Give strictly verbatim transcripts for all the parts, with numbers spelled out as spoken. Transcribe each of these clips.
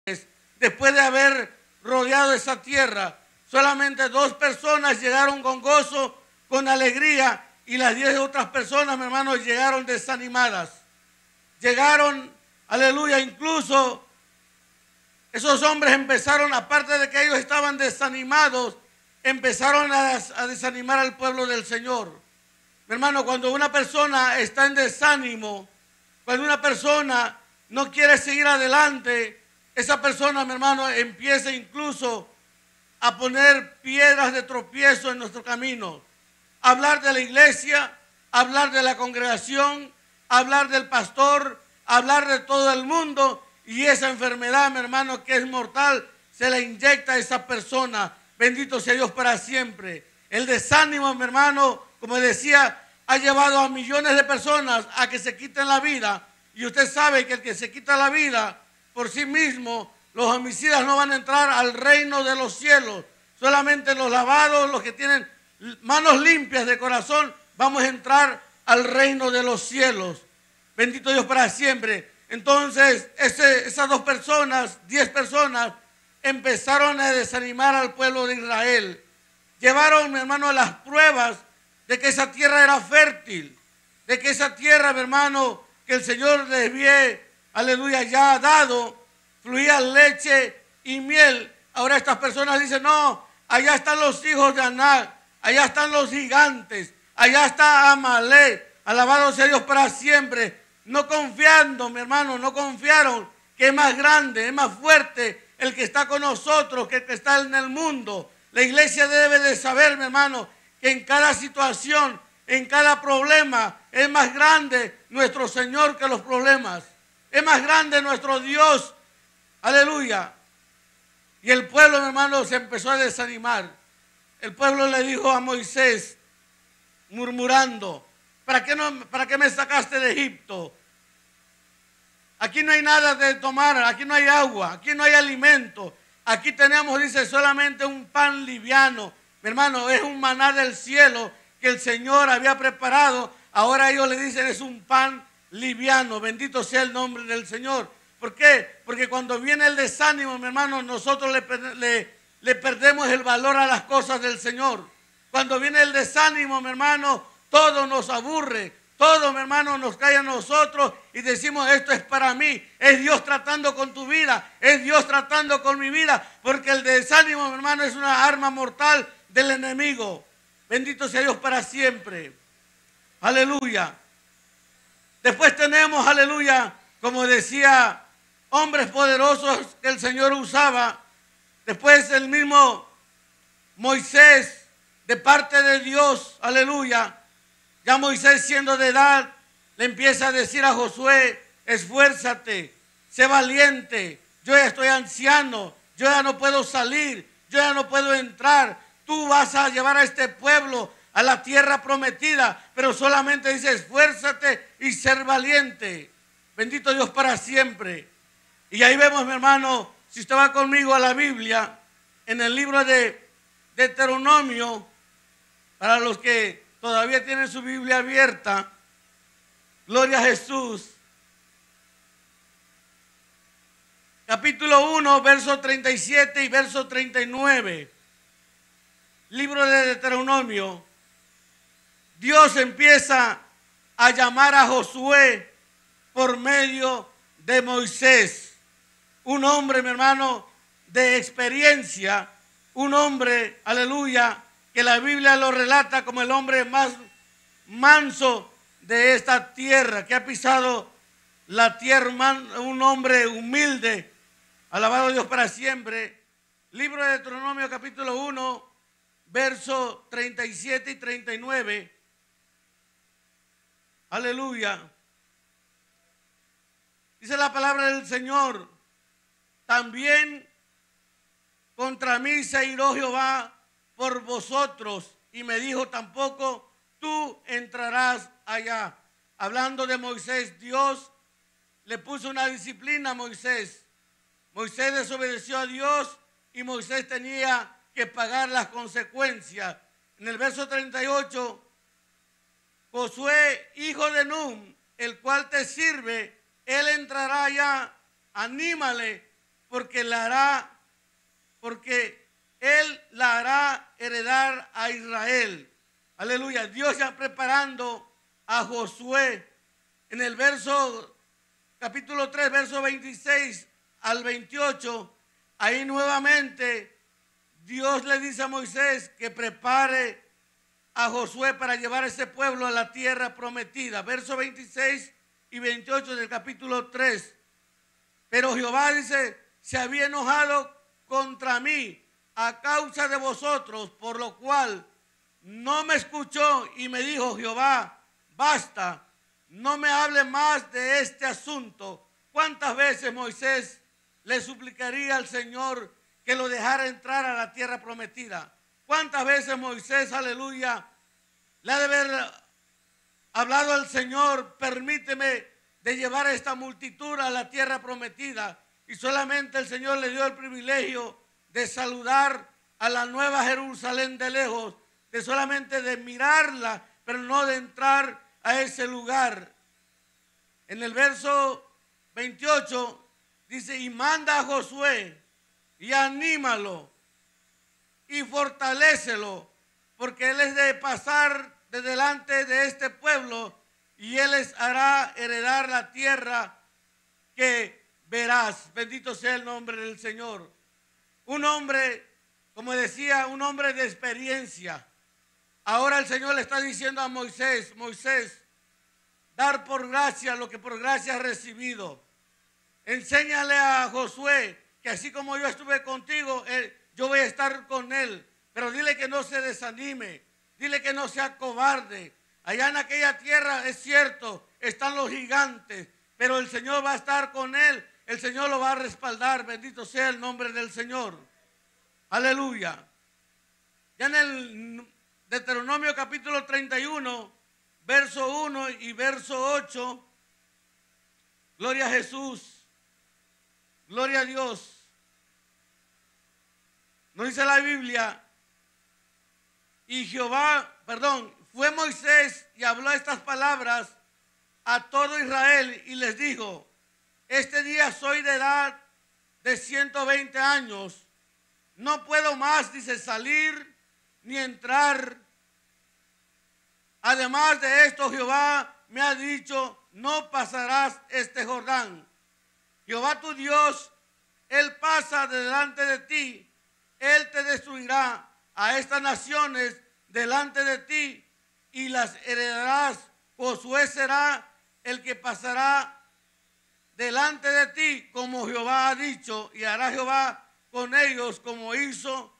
Después de haber rodeado esa tierra, solamente dos personas llegaron con gozo, con alegría, y las diez otras personas, mi hermano, llegaron desanimadas. Llegaron, aleluya, incluso esos hombres empezaron, aparte de que ellos estaban desanimados, empezaron a, a desanimar al pueblo del Señor. Mi hermano, cuando una persona está en desánimo, cuando una persona no quiere seguir adelante, esa persona, mi hermano, empieza incluso a poner piedras de tropiezo en nuestro camino. Hablar de la iglesia, hablar de la congregación, hablar del pastor, hablar de todo el mundo, y esa enfermedad, mi hermano, que es mortal, se la inyecta a esa persona. Bendito sea Dios para siempre. El desánimo, mi hermano, como decía, ha llevado a millones de personas a que se quiten la vida. Y usted sabe que el que se quita la vida por sí mismo, los homicidas no van a entrar al reino de los cielos. Solamente los lavados, los que tienen manos limpias de corazón, vamos a entrar al reino de los cielos. Bendito Dios para siempre. Entonces, ese, esas dos personas, diez personas, empezaron a desanimar al pueblo de Israel. Llevaron, mi hermano, las pruebas de que esa tierra era fértil, de que esa tierra, mi hermano, que el Señor les había, aleluya, ya ha dado, fluía leche y miel. Ahora estas personas dicen, no, allá están los hijos de Anac, allá están los gigantes, allá está Amalek, alabado sea Dios para siempre. No confiando, mi hermano, no confiaron que es más grande, es más fuerte el que está con nosotros que el que está en el mundo. La iglesia debe de saber, mi hermano, que en cada situación, en cada problema, es más grande nuestro Señor que los problemas. Es más grande nuestro Dios. Aleluya. Y el pueblo, mi hermano, se empezó a desanimar. El pueblo le dijo a Moisés, murmurando, ¿para qué, no, ¿para qué me sacaste de Egipto? Aquí no hay nada de tomar, aquí no hay agua, aquí no hay alimento. Aquí tenemos, dice, solamente un pan liviano. Mi hermano, es un maná del cielo que el Señor había preparado. Ahora ellos le dicen, es un pan liviano. Bendito sea el nombre del Señor. ¿Por qué? Porque cuando viene el desánimo, mi hermano, nosotros le, le, le perdemos el valor a las cosas del Señor. Cuando viene el desánimo, mi hermano, todo nos aburre. Todo, mi hermano, nos cae a nosotros y decimos, esto es para mí. Es Dios tratando con tu vida. Es Dios tratando con mi vida. Porque el desánimo, mi hermano, es una arma mortal del enemigo. Bendito sea Dios para siempre. Aleluya. Después tenemos, aleluya, como decía, hombres poderosos que el Señor usaba. Después el mismo Moisés, de parte de Dios, aleluya. Ya Moisés, siendo de edad, le empieza a decir a Josué, esfuérzate, sé valiente, yo ya estoy anciano, yo ya no puedo salir, yo ya no puedo entrar, tú vas a llevar a este pueblo a la tierra prometida, pero solamente dice esfuérzate y ser valiente. Bendito Dios para siempre. Y ahí vemos, mi hermano, si usted va conmigo a la Biblia, en el libro de Deuteronomio, para los que todavía tienen su Biblia abierta, gloria a Jesús. Capítulo uno, verso treinta y siete y verso treinta y nueve. Libro de Deuteronomio. Dios empieza a llamar a Josué por medio de Moisés. Un hombre, mi hermano, de experiencia. Un hombre, aleluya, que la Biblia lo relata como el hombre más manso de esta tierra, que ha pisado la tierra, un hombre humilde, alabado Dios para siempre. Libro de Deuteronomio capítulo uno, verso treinta y siete y treinta y nueve. Aleluya. Dice la palabra del Señor, también contra mí se iró Jehová por vosotros, y me dijo, tampoco tú entrarás allá. Hablando de Moisés, Dios le puso una disciplina a Moisés. Moisés desobedeció a Dios y Moisés tenía que pagar las consecuencias. En el verso treinta y ocho, Josué, hijo de Nun, el cual te sirve, él entrará allá, anímale porque la hará, porque él la hará heredar a Israel. Aleluya. Dios ya preparando a Josué en el verso, capítulo tres, verso veintiséis al veintiocho. Ahí nuevamente Dios le dice a Moisés que prepare a Josué para llevar a ese pueblo a la tierra prometida. Verso veintiséis y veintiocho del capítulo tres. Pero Jehová dice, se había enojado contra mí a causa de vosotros, por lo cual no me escuchó y me dijo, Jehová, basta, no me hable más de este asunto. ¿Cuántas veces Moisés le suplicaría al Señor que lo dejara entrar a la tierra prometida? ¿Cuántas veces Moisés, aleluya, le ha de haber hablado al Señor, permíteme de llevar a esta multitud a la tierra prometida? Y solamente el Señor le dio el privilegio de saludar a la nueva Jerusalén de lejos, de solamente de mirarla, pero no de entrar a ese lugar. En el verso veintiocho dice, y manda a Josué y anímalo y fortalécelo, porque él es de pasar de delante de este pueblo y él les hará heredar la tierra que verás. Bendito sea el nombre del Señor. Un hombre, como decía, un hombre de experiencia. Ahora el Señor le está diciendo a Moisés, Moisés, dar por gracia lo que por gracia has recibido. Enséñale a Josué que así como yo estuve contigo, él, yo voy a estar con él. Pero dile que no se desanime, dile que no sea cobarde. Allá en aquella tierra es cierto, están los gigantes, pero el Señor va a estar con él, el Señor lo va a respaldar. Bendito sea el nombre del Señor. Aleluya. Ya en el Deuteronomio capítulo treinta y uno, verso uno y verso ocho, gloria a Jesús, gloria a Dios. Nos dice la Biblia, y Jehová, perdón, fue Moisés y habló estas palabras a todo Israel y les dijo, este día soy de edad de ciento veinte años, no puedo más, dice, salir ni entrar. Además de esto, Jehová me ha dicho, no pasarás este Jordán. Jehová tu Dios, Él pasa delante de ti, Él te destruirá a estas naciones delante de ti y las heredarás. Josué será el que pasará delante de ti, como Jehová ha dicho, y hará Jehová con ellos como hizo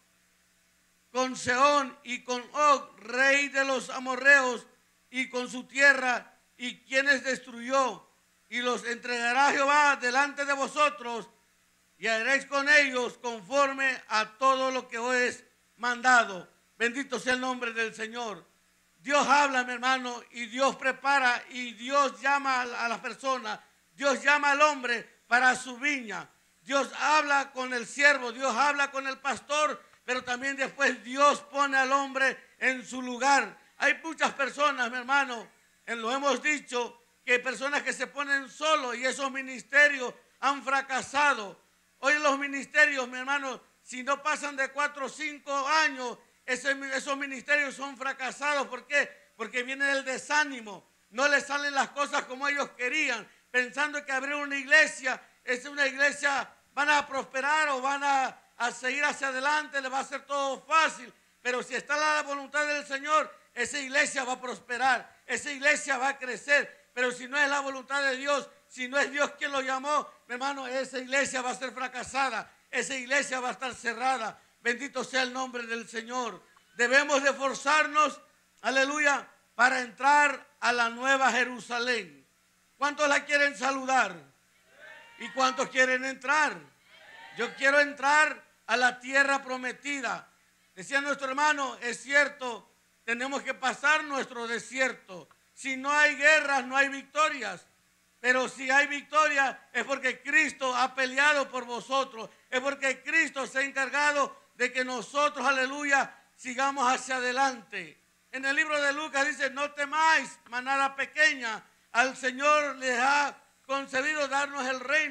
con Sehón y con Og, rey de los amorreos, y con su tierra, y quienes destruyó, y los entregará Jehová delante de vosotros, y haréis con ellos conforme a todo lo que os es mandado. Bendito sea el nombre del Señor. Dios habla, mi hermano, y Dios prepara, y Dios llama a la persona, Dios llama al hombre para su viña. Dios habla con el siervo, Dios habla con el pastor, pero también después Dios pone al hombre en su lugar. Hay muchas personas, mi hermano, en lo hemos dicho, que hay personas que se ponen solos y esos ministerios han fracasado. Hoy los ministerios, mi hermano, si no pasan de cuatro o cinco años, ese, esos ministerios son fracasados. ¿Por qué? Porque viene el desánimo, no les salen las cosas como ellos querían, pensando que abrir una iglesia, es una iglesia, van a prosperar o van a, a seguir hacia adelante, les va a ser todo fácil. Pero si está la voluntad del Señor, esa iglesia va a prosperar, esa iglesia va a crecer. Pero si no es la voluntad de Dios, si no es Dios quien lo llamó, mi hermano, esa iglesia va a ser fracasada, esa iglesia va a estar cerrada. Bendito sea el nombre del Señor. Debemos de esforzarnos, aleluya, para entrar a la nueva Jerusalén. ¿Cuántos la quieren saludar? ¿Y cuántos quieren entrar? Yo quiero entrar a la tierra prometida. Decía nuestro hermano, es cierto, tenemos que pasar nuestro desierto. Si no hay guerras, no hay victorias. Pero si hay victoria, es porque Cristo ha peleado por vosotros. Es porque Cristo se ha encargado de que nosotros, aleluya, sigamos hacia adelante. En el libro de Lucas dice, no temáis, manada pequeña, al Señor les ha concebido darnos el reino.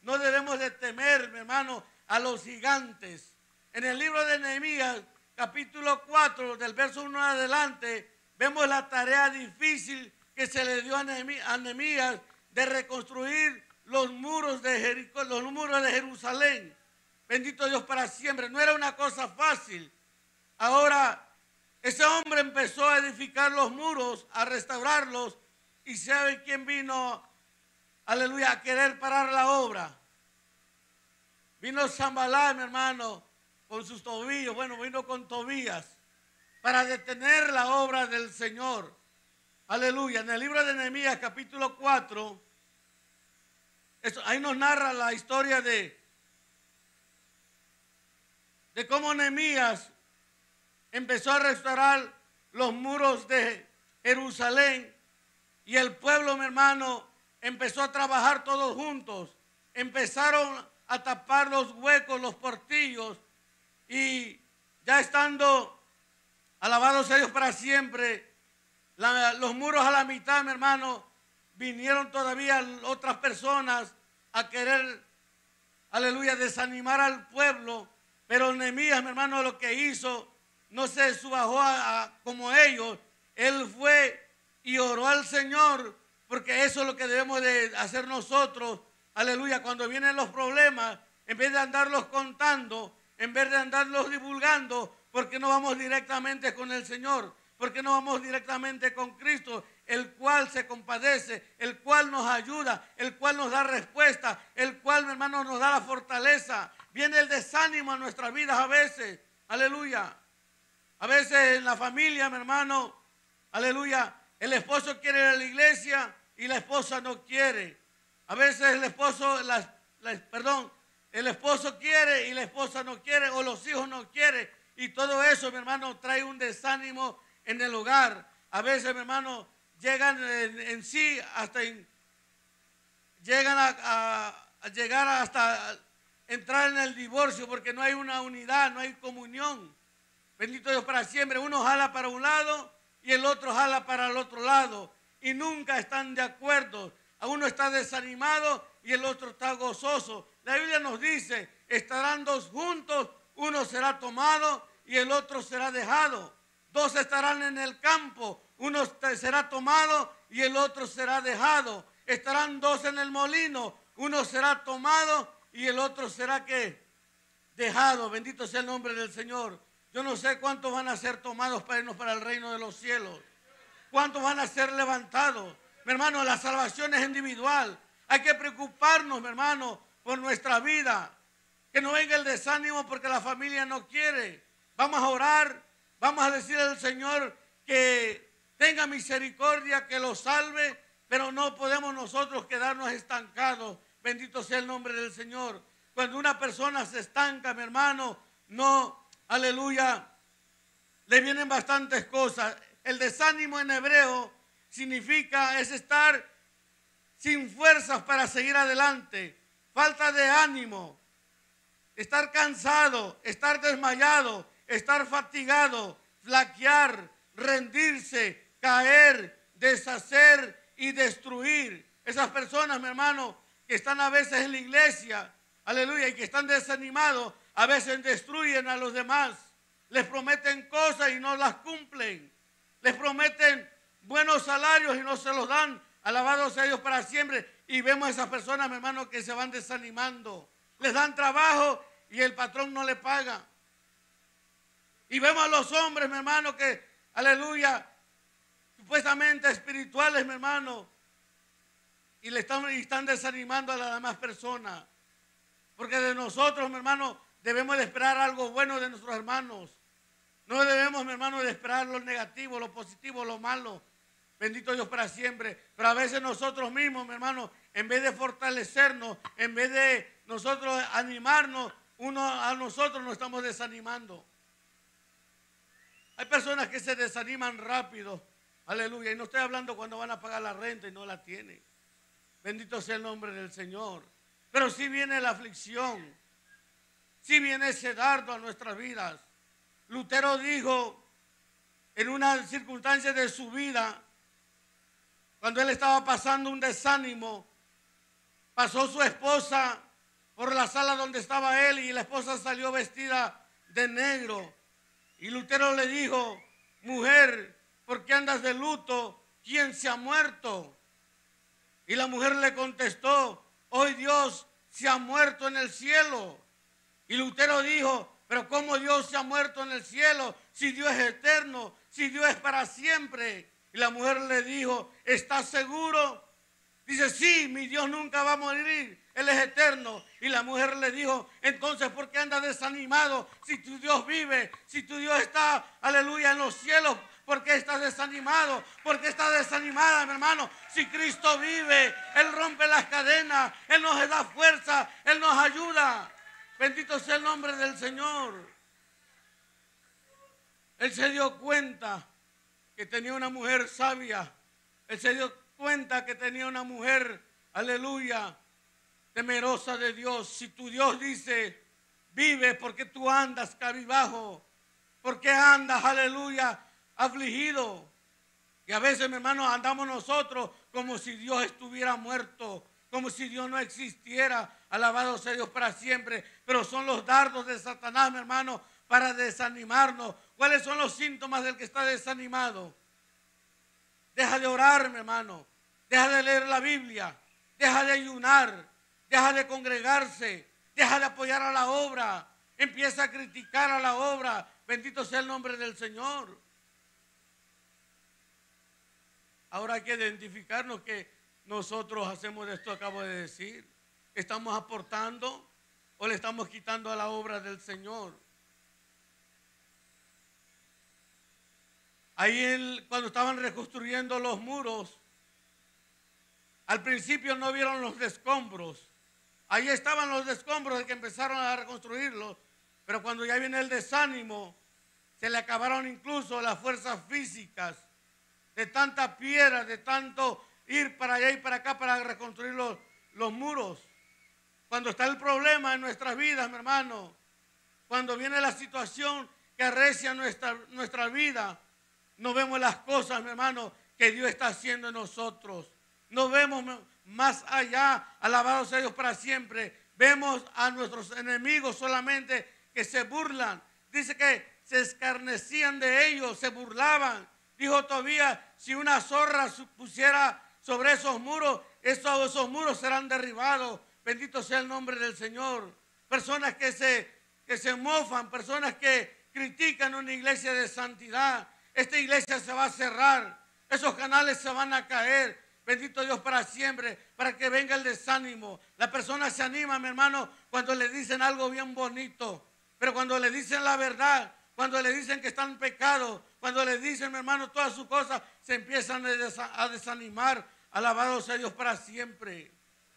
no debemos de temer, mi hermano, a los gigantes. En el libro de Nehemías, capítulo cuatro, del verso uno en adelante, vemos la tarea difícil que se le dio a Nehemías de reconstruir los muros de Jericó, los muros de Jerusalén. Bendito Dios para siempre. No era una cosa fácil. Ahora, ese hombre empezó a edificar los muros, a restaurarlos, y ¿sabe quién vino, aleluya, a querer parar la obra? Vino Sanballat, mi hermano, con sus tobillos, bueno, vino con Tobías, para detener la obra del Señor. Aleluya. En el libro de Nehemías, capítulo cuatro, eso, ahí nos narra la historia de, de cómo Nehemías empezó a restaurar los muros de Jerusalén, y el pueblo, mi hermano, empezó a trabajar todos juntos. Empezaron a tapar los huecos, los portillos, y ya estando, alabados a Dios para siempre, la, los muros a la mitad, mi hermano, vinieron todavía otras personas a querer, aleluya, desanimar al pueblo. Pero Nehemías, mi hermano, lo que hizo, no se subajó a, a, como ellos. Él fue y oró al Señor, porque eso es lo que debemos de hacer nosotros. Aleluya, cuando vienen los problemas, en vez de andarlos contando, en vez de andarlos divulgando, ¿por qué no vamos directamente con el Señor? ¿Por qué no vamos directamente con Cristo, el cual se compadece, el cual nos ayuda, el cual nos da respuesta, el cual, mi hermano, nos da la fortaleza? Viene el desánimo a nuestras vidas a veces, aleluya. A veces en la familia, mi hermano, aleluya, el esposo quiere ir a la iglesia y la esposa no quiere. A veces el esposo, la, la, perdón, el esposo quiere y la esposa no quiere, o los hijos no quieren. Y todo eso, mi hermano, trae un desánimo en el hogar. A veces, mi hermano, llegan en, en sí hasta, en, llegan a, a, a llegar hasta entrar en el divorcio, porque no hay una unidad, no hay comunión. Bendito Dios para siempre. Uno jala para un lado y el otro jala para el otro lado, y nunca están de acuerdo. A uno está desanimado y el otro está gozoso. La Biblia nos dice, estarán dos juntos, uno será tomado y el otro será dejado. Dos estarán en el campo, uno será tomado y el otro será dejado. Estarán dos en el molino, uno será tomado y el otro será ¿qué? Dejado. Bendito sea el nombre del Señor. Yo no sé cuántos van a ser tomados para irnos para el reino de los cielos. ¿Cuántos van a ser levantados? Mi hermano, la salvación es individual. Hay que preocuparnos, mi hermano, por nuestra vida. Que no venga el desánimo porque la familia no quiere. Vamos a orar, vamos a decirle al Señor que tenga misericordia, que lo salve, pero no podemos nosotros quedarnos estancados. Bendito sea el nombre del Señor. Cuando una persona se estanca, mi hermano, no, aleluya, le vienen bastantes cosas. El desánimo en hebreo significa, es estar sin fuerzas para seguir adelante, falta de ánimo, estar cansado, estar desmayado, estar fatigado, flaquear, rendirse, caer, deshacer y destruir. Esas personas, mi hermano, que están a veces en la iglesia, aleluya, y que están desanimados, a veces destruyen a los demás. Les prometen cosas y no las cumplen. Les prometen buenos salarios y no se los dan. Alabado sea Dios para siempre. Y vemos a esas personas, mi hermano, que se van desanimando. Les dan trabajo y el patrón no le paga. Y vemos a los hombres, mi hermano, que, aleluya, supuestamente espirituales, mi hermano, y le están, y están desanimando a las demás personas. Porque de nosotros, mi hermano, debemos de esperar algo bueno de nuestros hermanos. No debemos, mi hermano, de esperar lo negativo, lo positivo, lo malo. Bendito Dios para siempre. Pero a veces nosotros mismos, mi hermano, en vez de fortalecernos, en vez de nosotros animarnos, uno a nosotros nos estamos desanimando. Hay personas que se desaniman rápido. Aleluya. Y no estoy hablando cuando van a pagar la renta y no la tienen. Bendito sea el nombre del Señor. Pero si viene la aflicción, si viene ese dardo a nuestras vidas. Lutero dijo en una circunstancia de su vida, cuando él estaba pasando un desánimo, pasó su esposa por la sala donde estaba él y la esposa salió vestida de negro. Y Lutero le dijo, mujer, ¿por qué andas de luto? ¿Quién se ha muerto? Y la mujer le contestó, hoy Dios se ha muerto en el cielo. Y Lutero dijo, pero ¿cómo Dios se ha muerto en el cielo? Si Dios es eterno, si Dios es para siempre. Y la mujer le dijo, ¿estás seguro? Dice, sí, mi Dios nunca va a morir, Él es eterno. Y la mujer le dijo, entonces, ¿por qué andas desanimado? Si tu Dios vive, si tu Dios está, aleluya, en los cielos, ¿por qué estás desanimado? ¿Por qué estás desanimada, mi hermano? Si Cristo vive, Él rompe las cadenas, Él nos da fuerza, Él nos ayuda. Bendito sea el nombre del Señor. Él se dio cuenta que tenía una mujer sabia. Él se dio cuenta que tenía una mujer, aleluya, temerosa de Dios. Si tu Dios dice, vive, ¿por qué tú andas cabizbajo? ¿Por qué andas, aleluya, afligido? Y a veces, mi hermano, andamos nosotros como si Dios estuviera muerto, como si Dios no existiera. Alabado sea Dios para siempre. Pero son los dardos de Satanás, mi hermano, para desanimarnos. ¿Cuáles son los síntomas del que está desanimado? Deja de orar, mi hermano. Deja de leer la Biblia. Deja de ayunar. Deja de congregarse. Deja de apoyar a la obra. Empieza a criticar a la obra. Bendito sea el nombre del Señor. Ahora hay que identificarnos que nosotros hacemos esto que acabo de decir. ¿Estamos aportando o le estamos quitando a la obra del Señor? Ahí él, cuando estaban reconstruyendo los muros, al principio no vieron los escombros. Ahí estaban los escombros de que empezaron a reconstruirlos, pero cuando ya viene el desánimo, se le acabaron incluso las fuerzas físicas de tanta piedra, de tanto ir para allá y para acá para reconstruir los, los muros. Cuando está el problema en nuestras vidas, mi hermano, cuando viene la situación que arrecia nuestra, nuestra vida, no vemos las cosas, mi hermano, que Dios está haciendo en nosotros. No vemos más allá, alabado sea Dios para siempre. Vemos a nuestros enemigos solamente que se burlan. Dice que se escarnecían de ellos, se burlaban. Dijo Tobías, si una zorra pusiera sobre esos muros, esos, esos muros serán derribados. Bendito sea el nombre del Señor. Personas que se, que se mofan, personas que critican una iglesia de santidad. Esta iglesia se va a cerrar, esos canales se van a caer. Bendito Dios para siempre, para que venga el desánimo. La persona se anima, mi hermano, cuando le dicen algo bien bonito. Pero cuando le dicen la verdad, cuando le dicen que están en pecado, cuando le dicen, mi hermano, todas sus cosas, se empiezan a desanimar. Alabado sea Dios para siempre.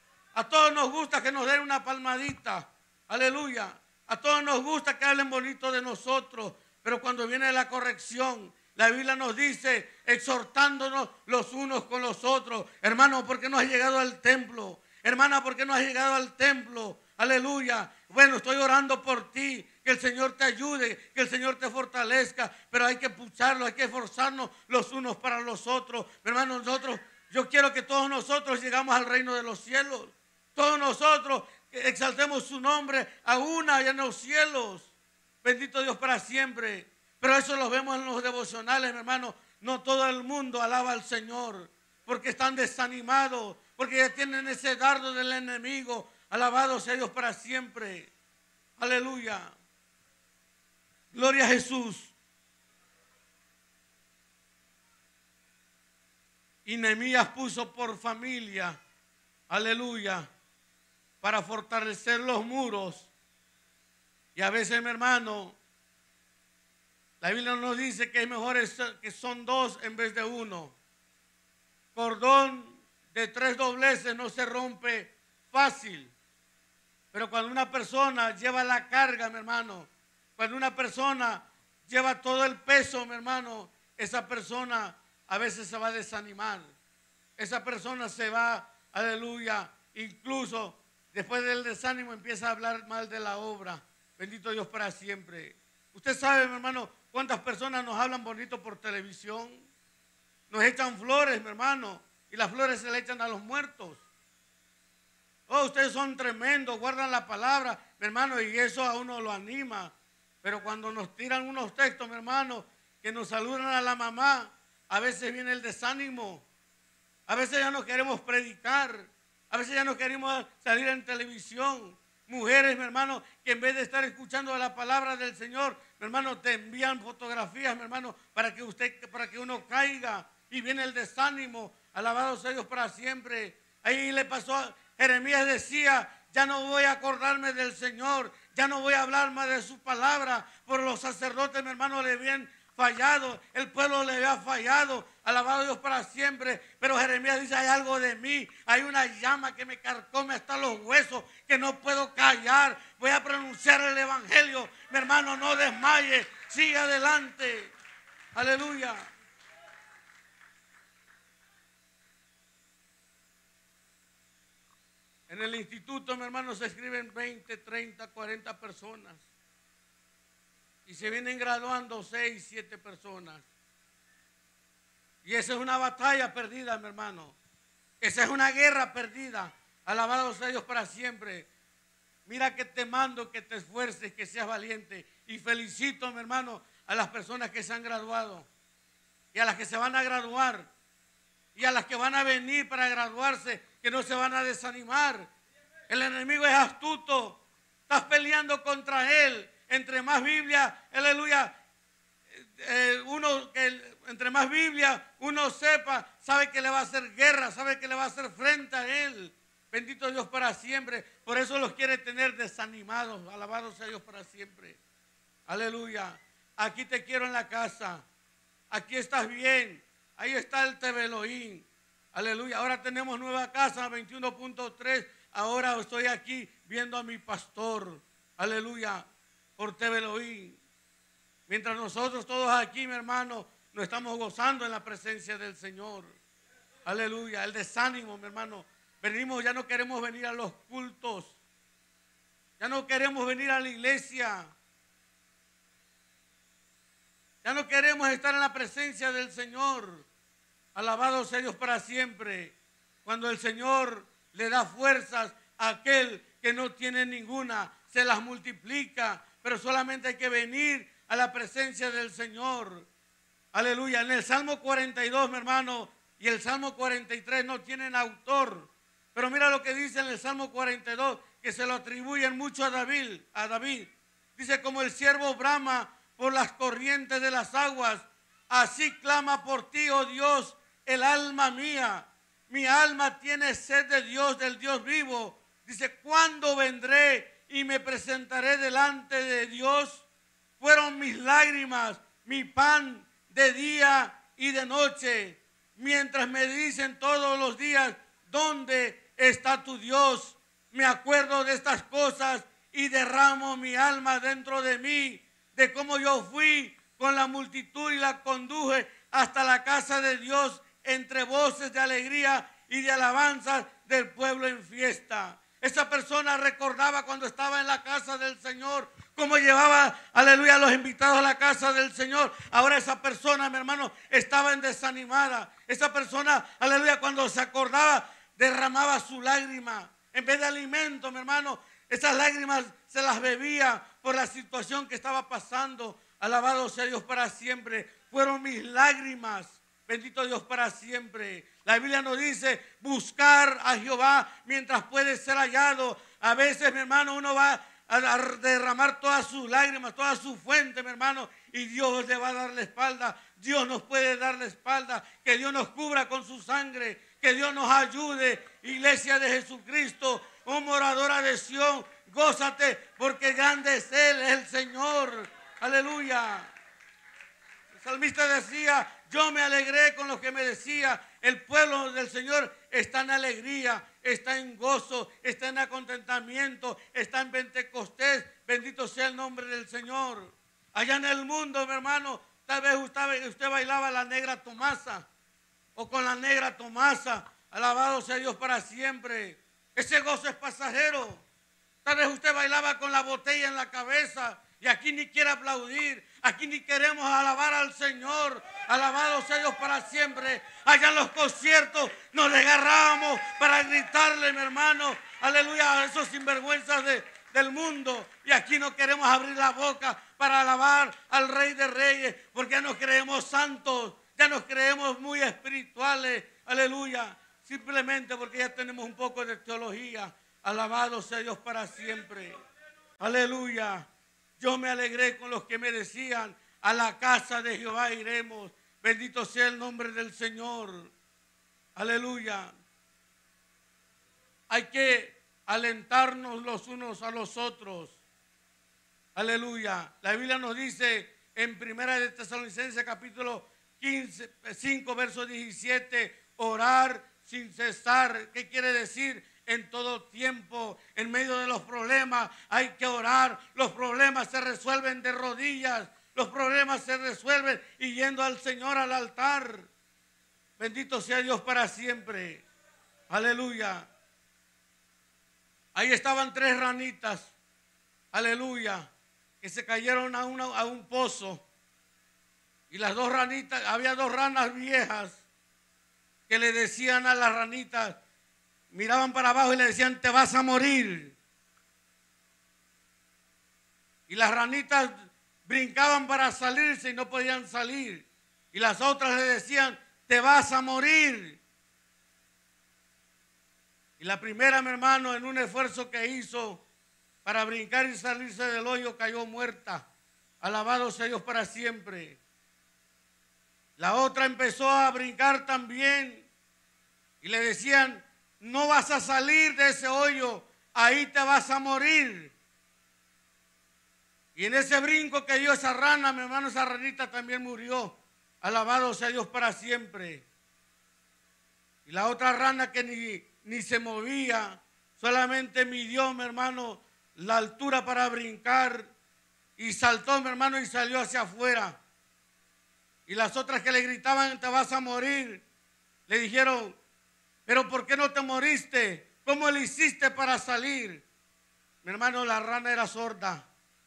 A todos nos gusta que nos den una palmadita. Aleluya. A todos nos gusta que hablen bonito de nosotros. Pero cuando viene la corrección, la Biblia nos dice, exhortándonos los unos con los otros. Hermano, ¿por qué no has llegado al templo? Hermana, ¿por qué no has llegado al templo? Aleluya. Bueno, estoy orando por ti. Que el Señor te ayude, que el Señor te fortalezca. Pero hay que pucharlo, hay que esforzarnos los unos para los otros. Hermano, nosotros, yo quiero que todos nosotros llegamos al reino de los cielos. Todos nosotros exaltemos su nombre a una y en los cielos. Bendito Dios para siempre. Pero eso lo vemos en los devocionales, mi hermano. No todo el mundo alaba al Señor porque están desanimados, porque ya tienen ese dardo del enemigo. Alabado sea Dios para siempre. Aleluya. Gloria a Jesús. Y Nehemías puso por familia, aleluya, para fortalecer los muros. Y a veces, mi hermano, la Biblia nos dice que es mejor que son dos en vez de uno. Cordón de tres dobleces no se rompe fácil. Pero cuando una persona lleva la carga, mi hermano, cuando una persona lleva todo el peso, mi hermano, esa persona a veces se va a desanimar. Esa persona se va, aleluya, incluso después del desánimo empieza a hablar mal de la obra. Bendito Dios para siempre. Usted sabe, mi hermano, cuántas personas nos hablan bonito por televisión. Nos echan flores, mi hermano, y las flores se le echan a los muertos. Oh, ustedes son tremendos, guardan la palabra, mi hermano, y eso a uno lo anima. Pero cuando nos tiran unos textos, mi hermano, que nos saludan a la mamá, a veces viene el desánimo. A veces ya no queremos predicar. A veces ya no queremos salir en televisión. Mujeres, mi hermano, que en vez de estar escuchando la palabra del Señor, mi hermano, te envían fotografías, mi hermano, para que usted, para que uno caiga. Y viene el desánimo. Alabado sea Dios para siempre. Ahí le pasó a Jeremías, decía: ya no voy a acordarme del Señor, ya no voy a hablar más de su palabra. Por los sacerdotes, mi hermano, le habían fallado, el pueblo le había fallado. Alabado Dios para siempre. Pero Jeremías dice: hay algo de mí, hay una llama que me carcome hasta los huesos, que no puedo callar. Voy a pronunciar el evangelio. Mi hermano, no desmaye, siga adelante. Aleluya. En el instituto, mi hermano, se escriben veinte, treinta, cuarenta personas. Y se vienen graduando seis, siete personas. Y esa es una batalla perdida, mi hermano. Esa es una guerra perdida. Alabado sea Dios para siempre. Mira que te mando que te esfuerces, que seas valiente. Y felicito, mi hermano, a las personas que se han graduado. Y a las que se van a graduar. Y a las que van a venir para graduarse, que no se van a desanimar. El enemigo es astuto. Estás peleando contra él. Entre más Biblia, aleluya, eh, uno que entre más Biblia uno sepa, sabe que le va a hacer guerra, sabe que le va a hacer frente a él. Bendito Dios para siempre. Por eso los quiere tener desanimados. Alabado sea Dios para siempre. Aleluya. Aquí te quiero en la casa. Aquí estás bien. Ahí está el T V Elohim. Aleluya. Ahora tenemos nueva casa, veintiuno punto tres. Ahora estoy aquí viendo a mi pastor. Aleluya. Por T V Elohim. Mientras nosotros todos aquí, mi hermano, nos estamos gozando en la presencia del Señor. Aleluya. El desánimo, mi hermano. Venimos, ya no queremos venir a los cultos. Ya no queremos venir a la iglesia. Ya no queremos estar en la presencia del Señor. Alabado sea Dios para siempre. Cuando el Señor le da fuerzas a aquel que no tiene ninguna, se las multiplica. Pero solamente hay que venir a la presencia del Señor. Aleluya. En el Salmo cuarenta y dos, mi hermano, y el Salmo cuarenta y tres no tienen autor. Pero mira lo que dice en el Salmo cuarenta y dos, que se lo atribuyen mucho a David. A David. Dice: como el siervo brama por las corrientes de las aguas, así clama por ti, oh Dios, el alma mía. Mi alma tiene sed de Dios, del Dios vivo. Dice: ¿cuándo vendré y me presentaré delante de Dios? Fueron mis lágrimas, mi pan de día y de noche, mientras me dicen todos los días: ¿dónde está tu Dios? Me acuerdo de estas cosas y derramo mi alma dentro de mí, de cómo yo fui con la multitud y la conduje hasta la casa de Dios, entre voces de alegría y de alabanza del pueblo en fiesta. Esa persona recordaba cuando estaba en la casa del Señor, cómo llevaba, aleluya, a los invitados a la casa del Señor. Ahora esa persona, mi hermano, estaba en desanimada. Esa persona, aleluya, cuando se acordaba, derramaba su lágrima. En vez de alimento, mi hermano, esas lágrimas se las bebía por la situación que estaba pasando. Alabado sea Dios para siempre. Fueron mis lágrimas. Bendito Dios para siempre. La Biblia nos dice: buscar a Jehová mientras puede ser hallado. A veces, mi hermano, uno va a derramar todas sus lágrimas, toda su fuente, mi hermano, y Dios le va a dar la espalda. Dios nos puede dar la espalda. Que Dios nos cubra con su sangre. Que Dios nos ayude. Iglesia de Jesucristo, oh moradora de Sión, gózate, porque grande es Él, es el Señor. Aleluya. El salmista decía: yo me alegré con lo que me decía. El pueblo del Señor está en alegría, está en gozo, está en contentamiento, está en Pentecostés. Bendito sea el nombre del Señor. Allá en el mundo, mi hermano, tal vez usted, usted bailaba la negra Tomasa o con la negra Tomasa. Alabado sea Dios para siempre. Ese gozo es pasajero. Tal vez usted bailaba con la botella en la cabeza y aquí ni quiere aplaudir. Aquí ni queremos alabar al Señor. Alabado sea Dios para siempre. Allá en los conciertos nos desgarrábamos para gritarle, mi hermano: aleluya, a esos sinvergüenzas de, del mundo. Y aquí no queremos abrir la boca para alabar al Rey de Reyes, porque ya nos creemos santos, ya nos creemos muy espirituales, aleluya, simplemente porque ya tenemos un poco de teología. Alabado sea Dios para siempre, aleluya. Yo me alegré con los que me decían: a la casa de Jehová iremos. Bendito sea el nombre del Señor, aleluya. Hay que alentarnos los unos a los otros, aleluya. La Biblia nos dice en Primera de Tesalonicenses capítulo quince, cinco, verso diecisiete, orar sin cesar. ¿Qué quiere decir? En todo tiempo, en medio de los problemas, hay que orar. Los problemas se resuelven de rodillas, los problemas se resuelven y yendo al Señor al altar. Bendito sea Dios para siempre, aleluya. Ahí estaban tres ranitas, aleluya, que se cayeron a, una, a un pozo. Y las dos ranitas, había dos ranas viejas que le decían a las ranitas, miraban para abajo y le decían: te vas a morir. Y las ranitas brincaban para salirse y no podían salir. Y las otras le decían: te vas a morir. Y la primera, mi hermano, en un esfuerzo que hizo para brincar y salirse del hoyo, cayó muerta. Alabado sea Dios para siempre. La otra empezó a brincar también y le decían: no vas a salir de ese hoyo, ahí te vas a morir. Y en ese brinco que dio esa rana, mi hermano, esa ranita también murió. Alabado sea Dios para siempre. Y la otra rana que ni, ni se movía, solamente midió, mi hermano, la altura para brincar y saltó, mi hermano, y salió hacia afuera. Y las otras que le gritaban: te vas a morir, le dijeron: pero ¿por qué no te moriste? ¿Cómo le hiciste para salir? Mi hermano, la rana era sorda.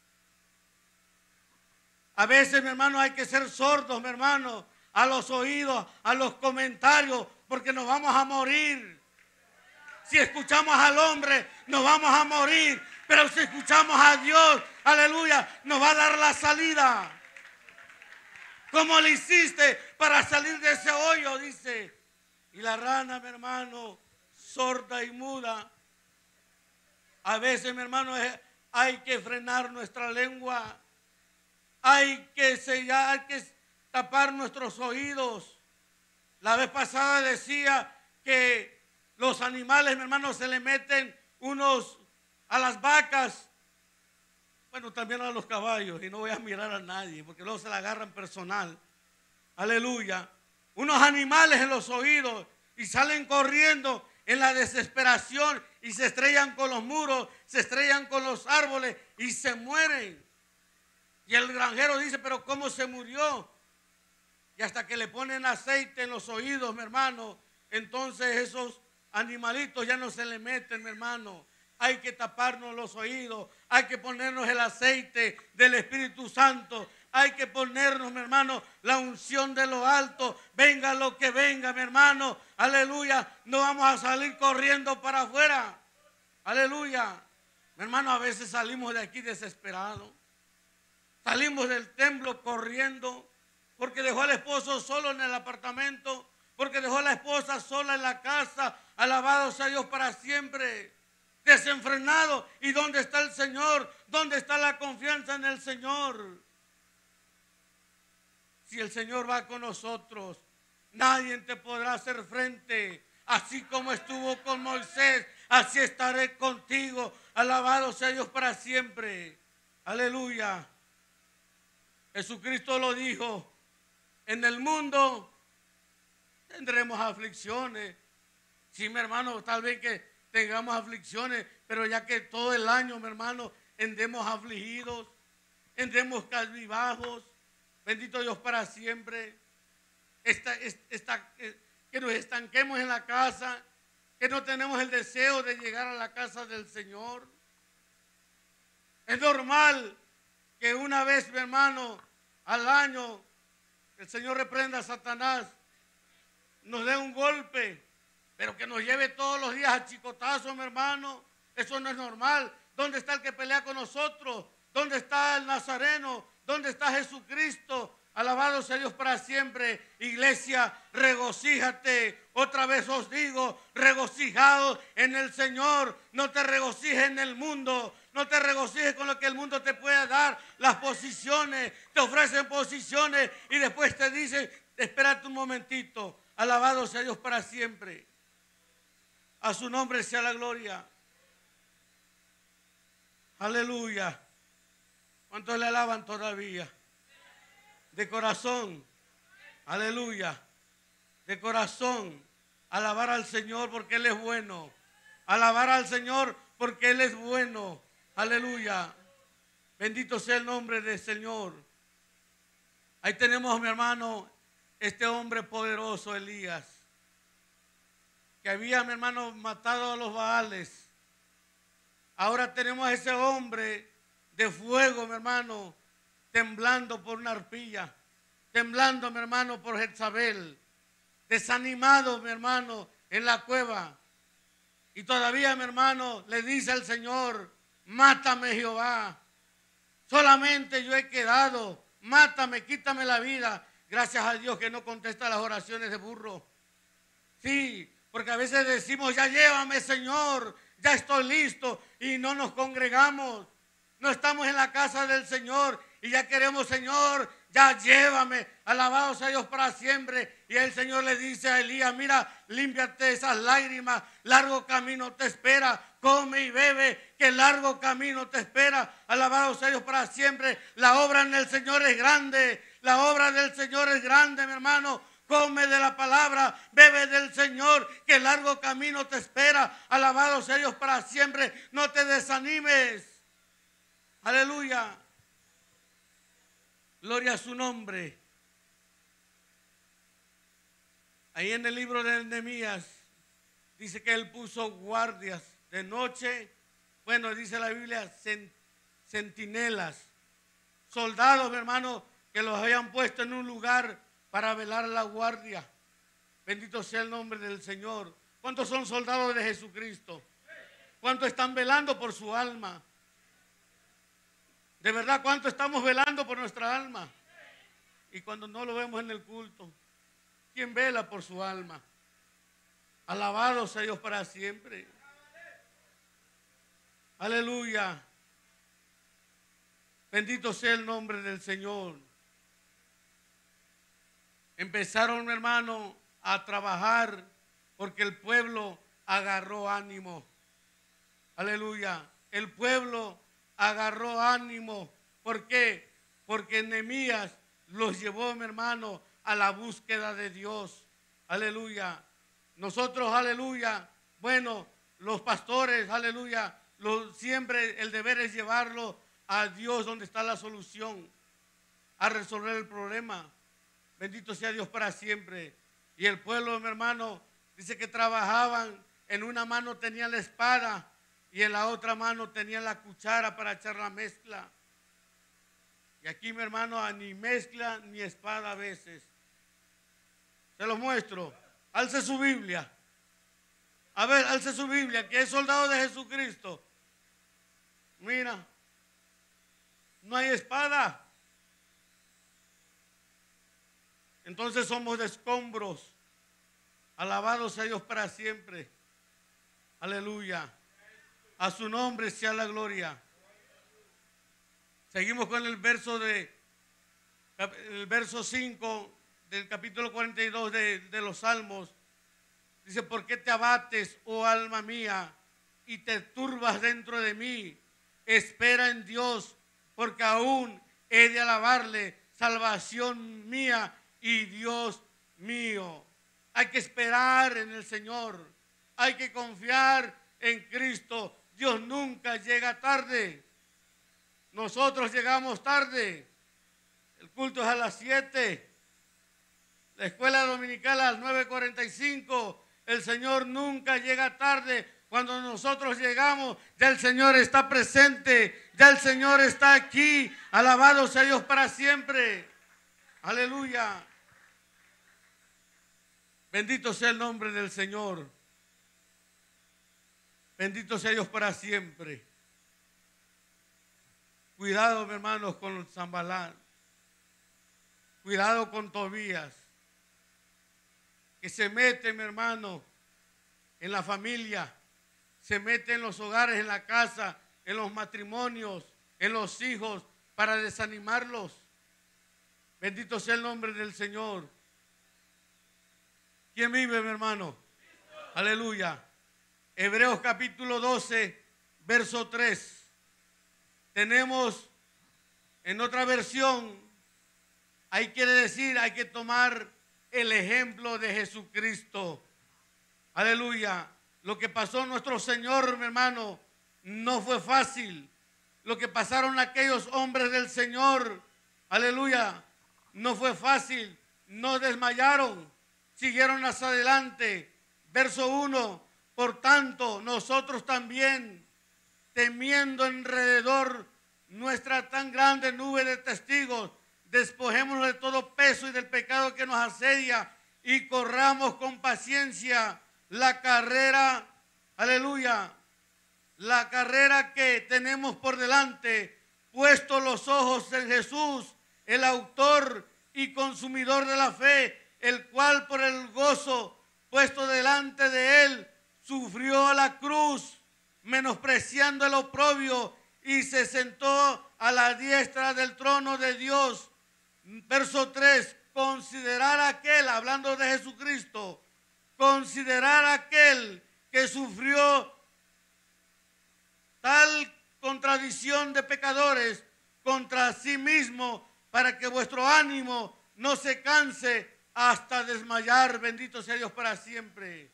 A veces, mi hermano, hay que ser sordos, mi hermano, a los oídos, a los comentarios, porque nos vamos a morir. Si escuchamos al hombre, nos vamos a morir. Pero si escuchamos a Dios, aleluya, nos va a dar la salida. ¿Cómo le hiciste para salir de ese hoyo? Dice. Y la rana, mi hermano, sorda y muda. A veces, mi hermano, hay que frenar nuestra lengua. Hay que sellar, hay que tapar nuestros oídos. La vez pasada decía que los animales, mi hermano, se le meten unos a las vacas. Bueno, también a los caballos. Y no voy a mirar a nadie porque luego se la agarran personal. Aleluya. Unos animales en los oídos y salen corriendo en la desesperación y se estrellan con los muros, se estrellan con los árboles y se mueren. Y el granjero dice: pero ¿cómo se murió? Y hasta que le ponen aceite en los oídos, mi hermano, entonces esos animalitos ya no se le meten, mi hermano. Hay que taparnos los oídos, hay que ponernos el aceite del Espíritu Santo. Hay que ponernos, mi hermano, la unción de lo alto. Venga lo que venga, mi hermano. Aleluya. No vamos a salir corriendo para afuera. Aleluya. Mi hermano, a veces salimos de aquí desesperados. Salimos del templo corriendo porque dejó al esposo solo en el apartamento, porque dejó a la esposa sola en la casa. Alabado sea Dios para siempre. Desenfrenado. ¿Y dónde está el Señor? ¿Dónde está la confianza en el Señor? Si el Señor va con nosotros, nadie te podrá hacer frente. Así como estuvo con Moisés, así estaré contigo. Alabado sea Dios para siempre. Aleluya. Jesucristo lo dijo: en el mundo tendremos aflicciones. Sí, mi hermano, tal vez que tengamos aflicciones, pero ya que todo el año, mi hermano, andemos afligidos, andemos cabizbajos. Bendito Dios para siempre. Esta, esta, que nos estanquemos en la casa, que no tenemos el deseo de llegar a la casa del Señor. Es normal que una vez, mi hermano, al año, el Señor reprenda a Satanás, nos dé un golpe. Pero que nos lleve todos los días a chicotazos, mi hermano, eso no es normal. ¿Dónde está el que pelea con nosotros? ¿Dónde está el Nazareno? ¿Dónde está Jesucristo? Alabado sea Dios para siempre. Iglesia, regocíjate. Otra vez os digo, regocijados en el Señor. No te regocijes en el mundo. No te regocijes con lo que el mundo te puede dar. Las posiciones, te ofrecen posiciones y después te dicen, espérate un momentito. Alabado sea Dios para siempre. A su nombre sea la gloria. Aleluya. ¿Cuántos le alaban todavía? De corazón. Aleluya. De corazón. Alabar al Señor porque Él es bueno. Alabar al Señor porque Él es bueno. Aleluya. Bendito sea el nombre del Señor. Ahí tenemos, mi hermano, este hombre poderoso, Elías, que había, mi hermano, matado a los Baales. Ahora tenemos a ese hombre de fuego, mi hermano, temblando por una arpilla, temblando, mi hermano, por Jezabel, desanimado, mi hermano, en la cueva. Y todavía, mi hermano, le dice al Señor, mátame, Jehová, solamente yo he quedado, mátame, quítame la vida. Gracias a Dios que no contesta las oraciones de burro. Sí, porque a veces decimos, ya llévame, Señor, ya estoy listo, y no nos congregamos. No estamos en la casa del Señor y ya queremos, Señor, ya llévame. Alabado sea Dios para siempre. Y el Señor le dice a Elías, mira, límpiate esas lágrimas, largo camino te espera, come y bebe, que largo camino te espera. Alabado sea Dios para siempre. La obra en el Señor es grande, la obra del Señor es grande, mi hermano. Come de la palabra, bebe del Señor, que largo camino te espera. Alabado sea Dios para siempre. No te desanimes. Aleluya. Gloria a su nombre. Ahí en el libro de Nehemías dice que él puso guardias de noche. Bueno, dice la Biblia, centinelas, soldados, mi hermano, que los habían puesto en un lugar para velar la guardia. Bendito sea el nombre del Señor. ¿Cuántos son soldados de Jesucristo? ¿Cuántos están velando por su alma? De verdad, ¿cuánto estamos velando por nuestra alma? Y cuando no lo vemos en el culto, ¿quién vela por su alma? Alabado sea Dios para siempre. Aleluya. Bendito sea el nombre del Señor. Empezaron, hermano, a trabajar porque el pueblo agarró ánimo. Aleluya. El pueblo agarró ánimo. ¿Por qué? Porque Nehemías los llevó, mi hermano, a la búsqueda de Dios. Aleluya. Nosotros, aleluya, bueno, los pastores, aleluya, lo, siempre el deber es llevarlo a Dios donde está la solución, a resolver el problema. Bendito sea Dios para siempre. Y el pueblo, mi hermano, dice que trabajaban, en una mano tenían la espada y en la otra mano tenían la cuchara para echar la mezcla. Y aquí, mi hermano, ni mezcla ni espada a veces. Se los muestro. Alce su Biblia. A ver, alce su Biblia, que es soldado de Jesucristo. Mira, no hay espada. Entonces somos de escombros. Alabado sea Dios para siempre. Aleluya. A su nombre sea la gloria. Seguimos con el verso de el verso cinco del capítulo cuarenta y dos de, de los Salmos. Dice, ¿por qué te abates, oh alma mía, y te turbas dentro de mí? Espera en Dios, porque aún he de alabarle, salvación mía y Dios mío. Hay que esperar en el Señor. Hay que confiar en Cristo. Dios nunca llega tarde. Nosotros llegamos tarde. El culto es a las siete. La escuela dominical a las nueve cuarenta y cinco. El Señor nunca llega tarde. Cuando nosotros llegamos, ya el Señor está presente. Ya el Señor está aquí. Alabado sea Dios para siempre. Aleluya. Bendito sea el nombre del Señor. Bendito sea Dios para siempre. Cuidado, mi hermanos, con Sanballat. Cuidado con Tobías, que se mete, mi hermano, en la familia, se mete en los hogares, en la casa, en los matrimonios, en los hijos, para desanimarlos. Bendito sea el nombre del Señor. ¿Quién vive, mi hermano? Aleluya. Hebreos capítulo doce, verso tres. Tenemos en otra versión, ahí quiere decir, hay que tomar el ejemplo de Jesucristo. Aleluya. Lo que pasó nuestro Señor, mi hermano, no fue fácil. Lo que pasaron aquellos hombres del Señor, aleluya, no fue fácil. No desmayaron, siguieron hacia adelante. Verso uno. Por tanto, nosotros también, temiendo alrededor nuestra tan grande nube de testigos, despojémonos de todo peso y del pecado que nos asedia y corramos con paciencia la carrera, aleluya, la carrera que tenemos por delante, puesto los ojos en Jesús, el autor y consumidor de la fe, el cual por el gozo puesto delante de él sufrió la cruz, menospreciando el oprobio, y se sentó a la diestra del trono de Dios. Verso tres, considerar aquel, hablando de Jesucristo, considerar aquel que sufrió tal contradicción de pecadores contra sí mismo, para que vuestro ánimo no se canse hasta desmayar. Bendito sea Dios para siempre.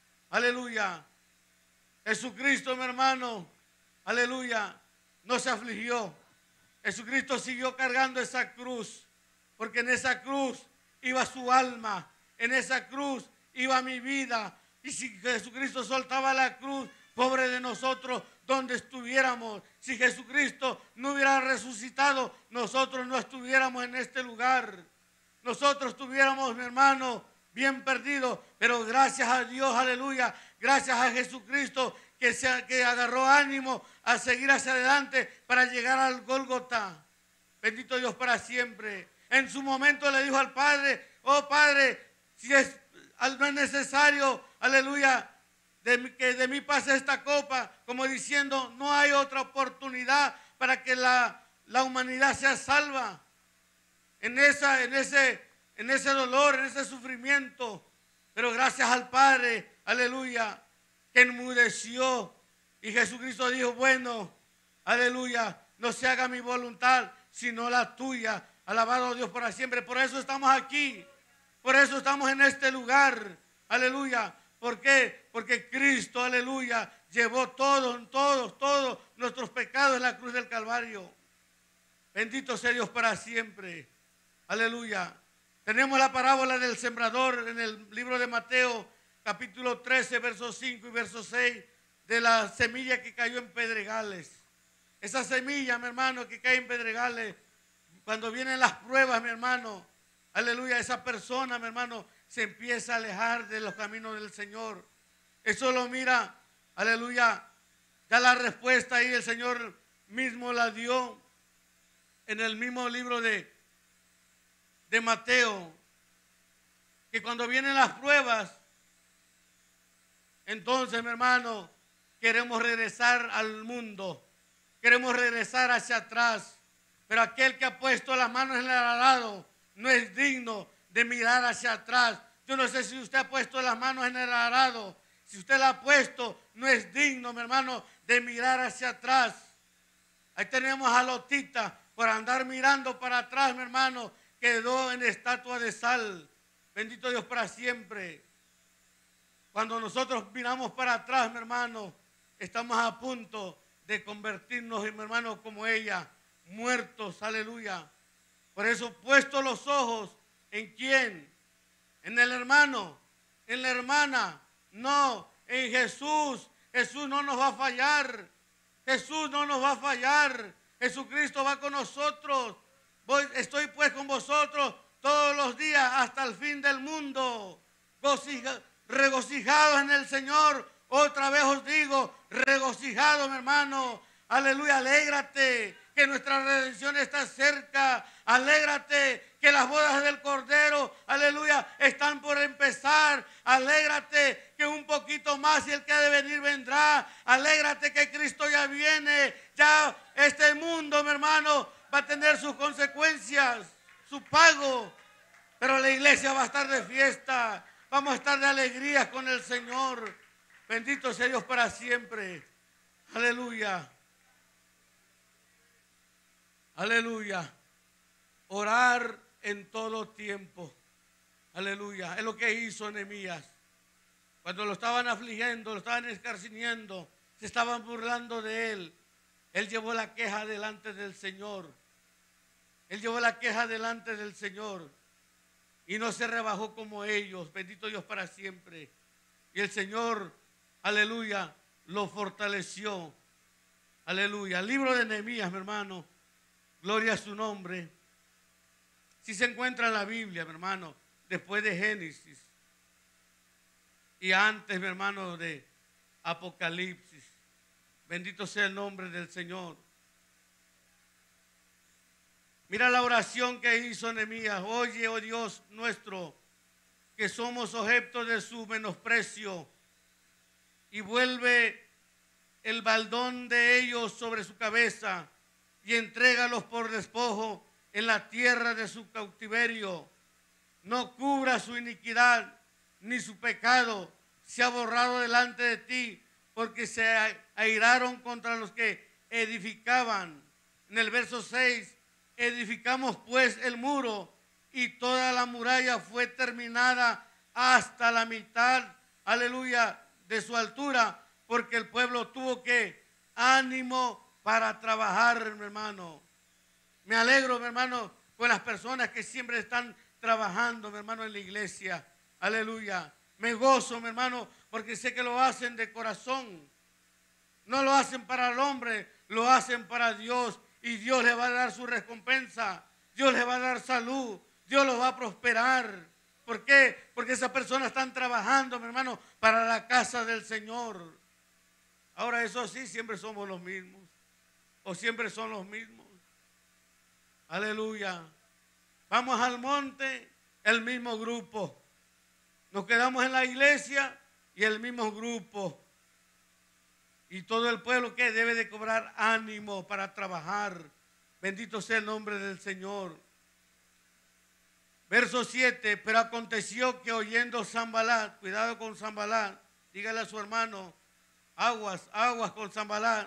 Aleluya. Jesucristo, mi hermano, aleluya, no se afligió. Jesucristo siguió cargando esa cruz, porque en esa cruz iba su alma, en esa cruz iba mi vida. Y si Jesucristo soltaba la cruz, pobre de nosotros, donde estuviéramos. Si Jesucristo no hubiera resucitado, nosotros no estuviéramos en este lugar. Nosotros estuviéramos, mi hermano, bien perdidos. Pero gracias a Dios, aleluya, gracias a Jesucristo, que, se, que agarró ánimo a seguir hacia adelante para llegar al Gólgota. Bendito Dios para siempre. En su momento le dijo al Padre, oh Padre, si es, no es necesario, aleluya, de, que de mí pase esta copa, como diciendo, no hay otra oportunidad para que la, la humanidad sea salva. En, esa, en, ese, en ese dolor, en ese sufrimiento. Pero gracias al Padre, aleluya, que enmudeció. Y Jesucristo dijo, bueno, aleluya, no se haga mi voluntad, sino la tuya. Alabado Dios para siempre. Por eso estamos aquí. Por eso estamos en este lugar. Aleluya. ¿Por qué? Porque Cristo, aleluya, llevó todos, todos, todos nuestros pecados en la cruz del Calvario. Bendito sea Dios para siempre. Aleluya. Tenemos la parábola del sembrador en el libro de Mateo, capítulo trece, versos cinco y verso seis, de la semilla que cayó en pedregales. Esa semilla, mi hermano, que cae en pedregales, cuando vienen las pruebas, mi hermano, aleluya, esa persona, mi hermano, se empieza a alejar de los caminos del Señor. Eso lo mira, aleluya, ya la respuesta ahí el Señor mismo la dio en el mismo libro de, de Mateo, que cuando vienen las pruebas, entonces, mi hermano, queremos regresar al mundo, queremos regresar hacia atrás, pero aquel que ha puesto las manos en el arado no es digno de mirar hacia atrás. Yo no sé si usted ha puesto las manos en el arado. Si usted la ha puesto, no es digno, mi hermano, de mirar hacia atrás. Ahí tenemos a Lotita, por andar mirando para atrás, mi hermano, quedó en estatua de sal. Bendito Dios para siempre. Cuando nosotros miramos para atrás, mi hermano, estamos a punto de convertirnos, mi hermano, como ella, muertos, aleluya. Por eso, puesto los ojos, ¿en quién? En el hermano, en la hermana, no, en Jesús. Jesús no nos va a fallar, Jesús no nos va a fallar, Jesucristo va con nosotros. Voy, estoy pues con vosotros todos los días hasta el fin del mundo. Regocija, regocijados en el Señor. Otra vez os digo, regocijado, mi hermano. Aleluya, alégrate, que nuestra redención está cerca. Alégrate, que las bodas del Cordero, aleluya, están por empezar. Alégrate, que un poquito más y el que ha de venir vendrá. Alégrate, que Cristo ya viene. Ya este mundo, mi hermano, va a tener sus consecuencias, su pago. Pero la iglesia va a estar de fiesta. Vamos a estar de alegría con el Señor. Bendito sea Dios para siempre. Aleluya. Aleluya. Orar en todo tiempo. Aleluya. Es lo que hizo Nehemías. Cuando lo estaban afligiendo, lo estaban escarciendo, se estaban burlando de él. Él llevó la queja delante del Señor. Él llevó la queja delante del Señor. Y no se rebajó como ellos. Bendito Dios para siempre. Y el Señor, aleluya, lo fortaleció. Aleluya. El libro de Nehemías, mi hermano. Gloria a su nombre. Si se encuentra en la Biblia, mi hermano, después de Génesis y antes, mi hermano, de Apocalipsis. Bendito sea el nombre del Señor. Mira la oración que hizo Nehemías. Oye, oh Dios nuestro, que somos objeto de su menosprecio, y vuelve el baldón de ellos sobre su cabeza, y entrégalos por despojo en la tierra de su cautiverio. No cubra su iniquidad, ni su pecado se ha borrado delante de ti, porque se airaron contra los que edificaban. En el verso seis, edificamos pues el muro, y toda la muralla fue terminada hasta la mitad, aleluya, de su altura, porque el pueblo tuvo que ánimo para trabajar, mi hermano. Me alegro, mi hermano, con las personas que siempre están trabajando, mi hermano, en la iglesia. Aleluya. Me gozo, mi hermano, porque sé que lo hacen de corazón. No lo hacen para el hombre, lo hacen para Dios. Y Dios le va a dar su recompensa. Dios le va a dar salud. Dios lo va a prosperar. ¿Por qué? Porque esas personas están trabajando, mi hermano, para la casa del Señor. Ahora, eso sí, siempre somos los mismos. O siempre son los mismos. Aleluya. Vamos al monte, el mismo grupo. Nos quedamos en la iglesia y el mismo grupo. Y todo el pueblo que debe de cobrar ánimo para trabajar. Bendito sea el nombre del Señor. Verso siete. Pero aconteció que oyendo Sanbalat, cuidado con Sanbalat, dígale a su hermano, aguas, aguas con Sanbalat.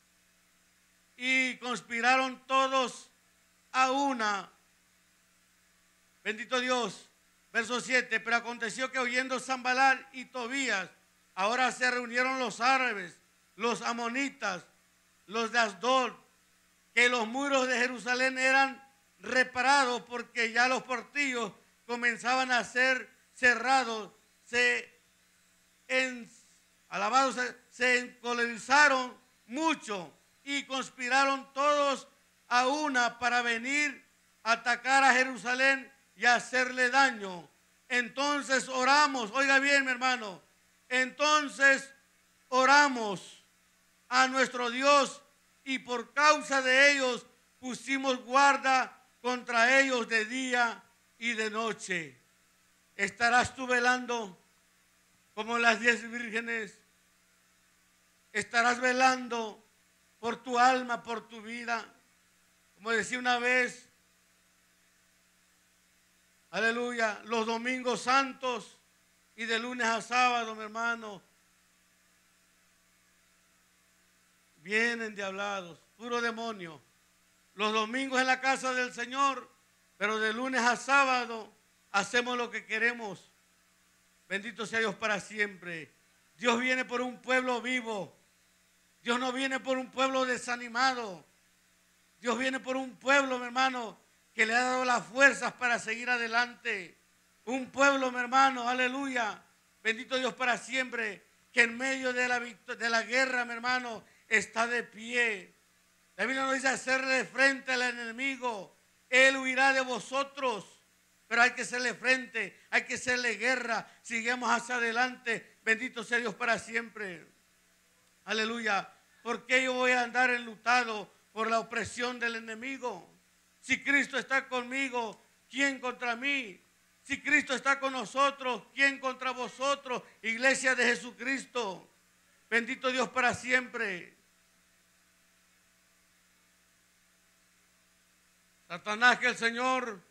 Y conspiraron todos a una. Bendito Dios. Verso siete. Pero aconteció que oyendo Sanbalat y Tobías, ahora se reunieron los árabes, los amonitas, los de Asdod, que los muros de Jerusalén eran reparados porque ya los portillos comenzaban a ser cerrados. Se en, alabados, se, se encolerizaron mucho y conspiraron todos a una para venir a atacar a Jerusalén y hacerle daño. Entonces oramos, oiga bien, mi hermano, entonces oramos a nuestro Dios y por causa de ellos pusimos guarda contra ellos de día y de noche. ¿Estarás tú velando como las diez vírgenes? ¿Estarás velando por tu alma, por tu vida? Como decía una vez, aleluya, los domingos santos y de lunes a sábado, mi hermano, vienen diablados, puro demonio. Los domingos en la casa del Señor, pero de lunes a sábado hacemos lo que queremos. Bendito sea Dios para siempre. Dios viene por un pueblo vivo. Dios no viene por un pueblo desanimado. Dios viene por un pueblo, mi hermano, que le ha dado las fuerzas para seguir adelante. Un pueblo, mi hermano, aleluya. Bendito Dios para siempre, que en medio de la, de la guerra, mi hermano, está de pie. La Biblia nos dice hacerle frente al enemigo. Él huirá de vosotros. pero hay que hacerle frente, hay que hacerle guerra. Sigamos hacia adelante. Bendito sea Dios para siempre. Aleluya. ¿Por qué yo voy a andar enlutado por la opresión del enemigo? Si Cristo está conmigo, ¿quién contra mí? Si Cristo está con nosotros, ¿quién contra vosotros? Iglesia de Jesucristo. Bendito Dios para siempre. Satanás, que el Señor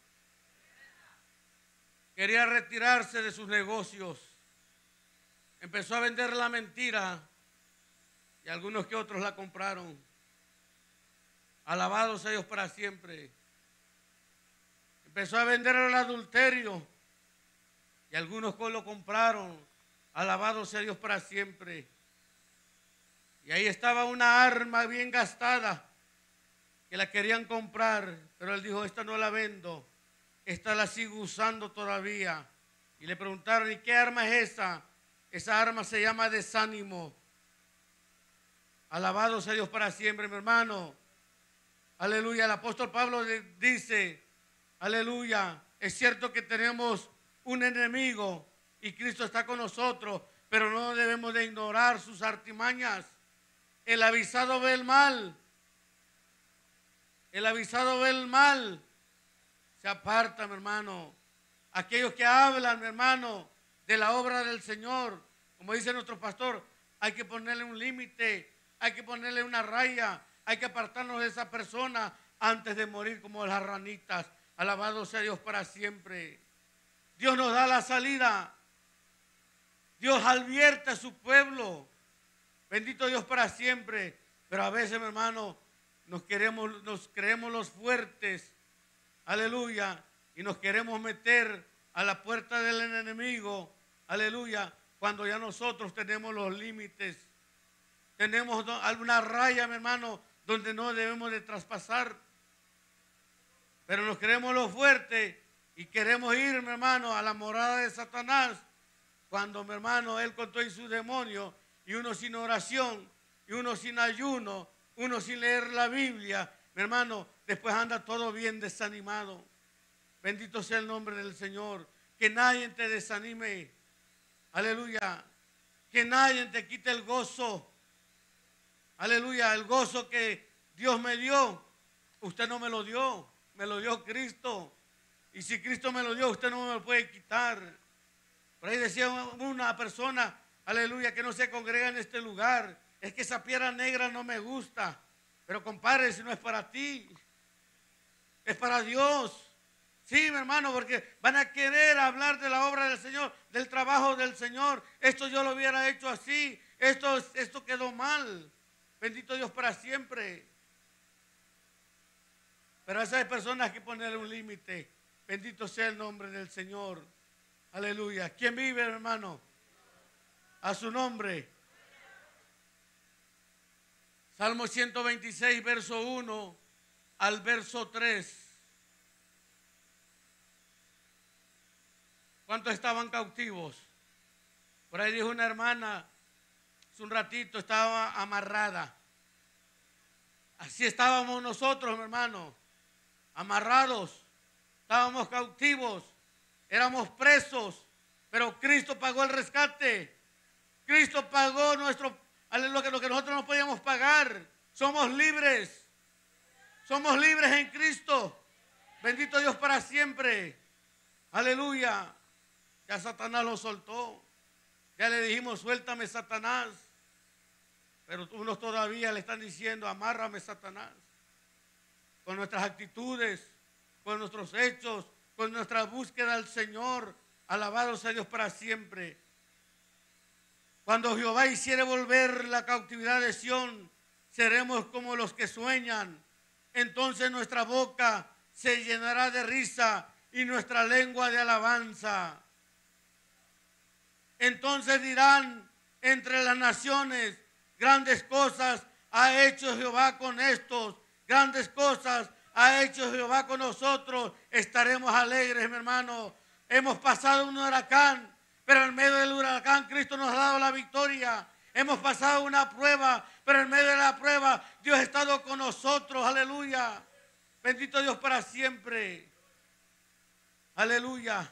quería retirarse de sus negocios. Empezó a vender la mentira y algunos que otros la compraron. Alabados a Dios para siempre. Empezó a vender el adulterio y algunos lo compraron. Alabados a Dios para siempre. Y ahí estaba una arma bien gastada que la querían comprar, pero él dijo, esta no la vendo, esta la sigo usando todavía. Y le preguntaron, ¿y qué arma es esa? Esa arma se llama desánimo. Alabado sea Dios para siempre, mi hermano. Aleluya. El apóstol Pablo dice, aleluya, es cierto que tenemos un enemigo y Cristo está con nosotros, pero no debemos de ignorar sus artimañas. El avisado ve el mal. El avisado ve el mal. Se aparta, mi hermano. Aquellos que hablan, mi hermano, de la obra del Señor, como dice nuestro pastor, hay que ponerle un límite, hay que ponerle una raya, hay que apartarnos de esa persona antes de morir como las ranitas. Alabado sea Dios para siempre. Dios nos da la salida. Dios advierte a su pueblo. Bendito Dios para siempre. Pero a veces, mi hermano, nos queremos, nos creemos los fuertes. Aleluya. Y nos queremos meter a la puerta del enemigo. Aleluya. Cuando ya nosotros tenemos los límites. Tenemos alguna raya, mi hermano, donde no debemos de traspasar. Pero nos creemos los fuertes y queremos ir, mi hermano, a la morada de Satanás. Cuando, mi hermano, él con todo su demonio, y uno sin oración, y uno sin ayuno, uno sin leer la Biblia, mi hermano, después anda todo bien desanimado. Bendito sea el nombre del Señor. Que nadie te desanime. Aleluya. Que nadie te quite el gozo. Aleluya. El gozo que Dios me dio, usted no me lo dio. Me lo dio Cristo. Y si Cristo me lo dio, usted no me lo puede quitar. Por ahí decía una persona, aleluya, que no se congrega en este lugar. Es que esa piedra negra no me gusta. Pero compadre, si no es para ti, es para Dios. Sí, mi hermano, porque van a querer hablar de la obra del Señor, del trabajo del Señor. Esto yo lo hubiera hecho así. Esto, esto quedó mal. Bendito Dios para siempre. Pero a esas personas hay que ponerle un límite. Bendito sea el nombre del Señor. Aleluya. ¿Quién vive, hermano? A su nombre. Salmo ciento veintiséis, verso uno al verso tres. ¿Cuántos estaban cautivos? Por ahí dijo una hermana, hace un ratito estaba amarrada. Así estábamos nosotros, mi hermano, amarrados, estábamos cautivos, éramos presos, pero Cristo pagó el rescate. Cristo pagó nuestro, lo que, lo que nosotros no podíamos pagar. Somos libres, somos libres en Cristo. Bendito Dios para siempre. Aleluya. Ya Satanás lo soltó. Ya le dijimos, suéltame, Satanás. Pero unos todavía le están diciendo, amárrame, Satanás. Con nuestras actitudes, con nuestros hechos, con nuestra búsqueda al Señor. Alabado sea Dios para siempre. Cuando Jehová hiciere volver la cautividad de Sión, seremos como los que sueñan. Entonces nuestra boca se llenará de risa y nuestra lengua de alabanza. Entonces dirán entre las naciones, grandes cosas ha hecho Jehová con estos, grandes cosas ha hecho Jehová con nosotros. Estaremos alegres, mi hermano. Hemos pasado un huracán, pero en medio del huracán Cristo nos ha dado la victoria. Hemos pasado una prueba, pero en medio de la prueba Dios ha estado con nosotros. Aleluya. Bendito Dios para siempre. Aleluya.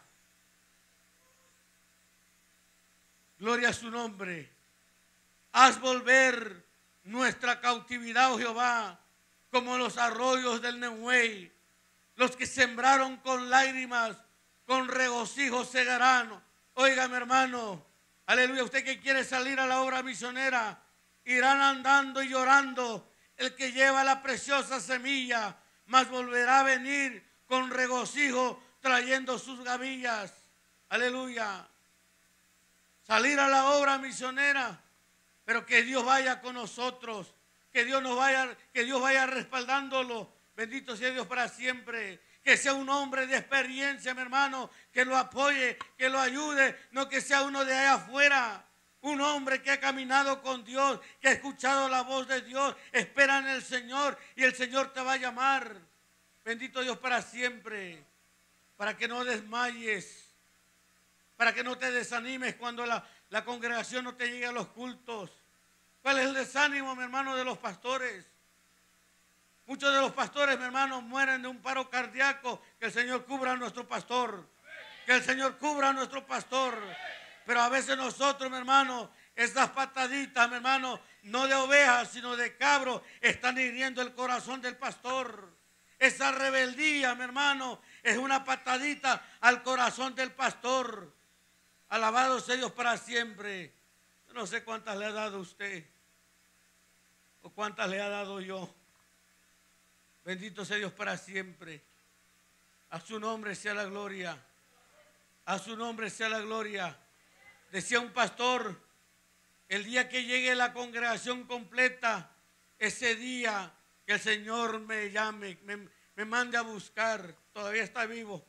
Gloria a su nombre. Haz volver nuestra cautividad, oh Jehová, como los arroyos del Nehuey. Los que sembraron con lágrimas, con regocijo segarán. Oiga, mi hermano, aleluya, usted que quiere salir a la obra misionera, irán andando y llorando el que lleva la preciosa semilla, mas volverá a venir con regocijo trayendo sus gavillas. Aleluya. Salir a la obra misionera, pero que Dios vaya con nosotros, que Dios nos vaya, que Dios vaya respaldándolo. Bendito sea Dios para siempre. Que sea un hombre de experiencia, mi hermano, que lo apoye, que lo ayude, no que sea uno de allá afuera. Un hombre que ha caminado con Dios, que ha escuchado la voz de Dios, espera en el Señor y el Señor te va a llamar. Bendito Dios para siempre, para que no desmayes, para que no te desanimes cuando la, la congregación no te llegue a los cultos. ¿Cuál es el desánimo, mi hermano, de los pastores? Muchos de los pastores, mi hermano, mueren de un paro cardíaco. Que el Señor cubra a nuestro pastor. Que el Señor cubra a nuestro pastor. Pero a veces nosotros, mi hermano, esas pataditas, mi hermano, no de ovejas, sino de cabro, están hiriendo el corazón del pastor. Esa rebeldía, mi hermano, es una patadita al corazón del pastor. Alabado sea Dios para siempre. Yo no sé cuántas le ha dado usted o cuántas le ha dado yo. Bendito sea Dios para siempre. A su nombre sea la gloria. A su nombre sea la gloria. Decía un pastor, el día que llegue la congregación completa, ese día que el Señor me llame, me, me mande a buscar, todavía está vivo.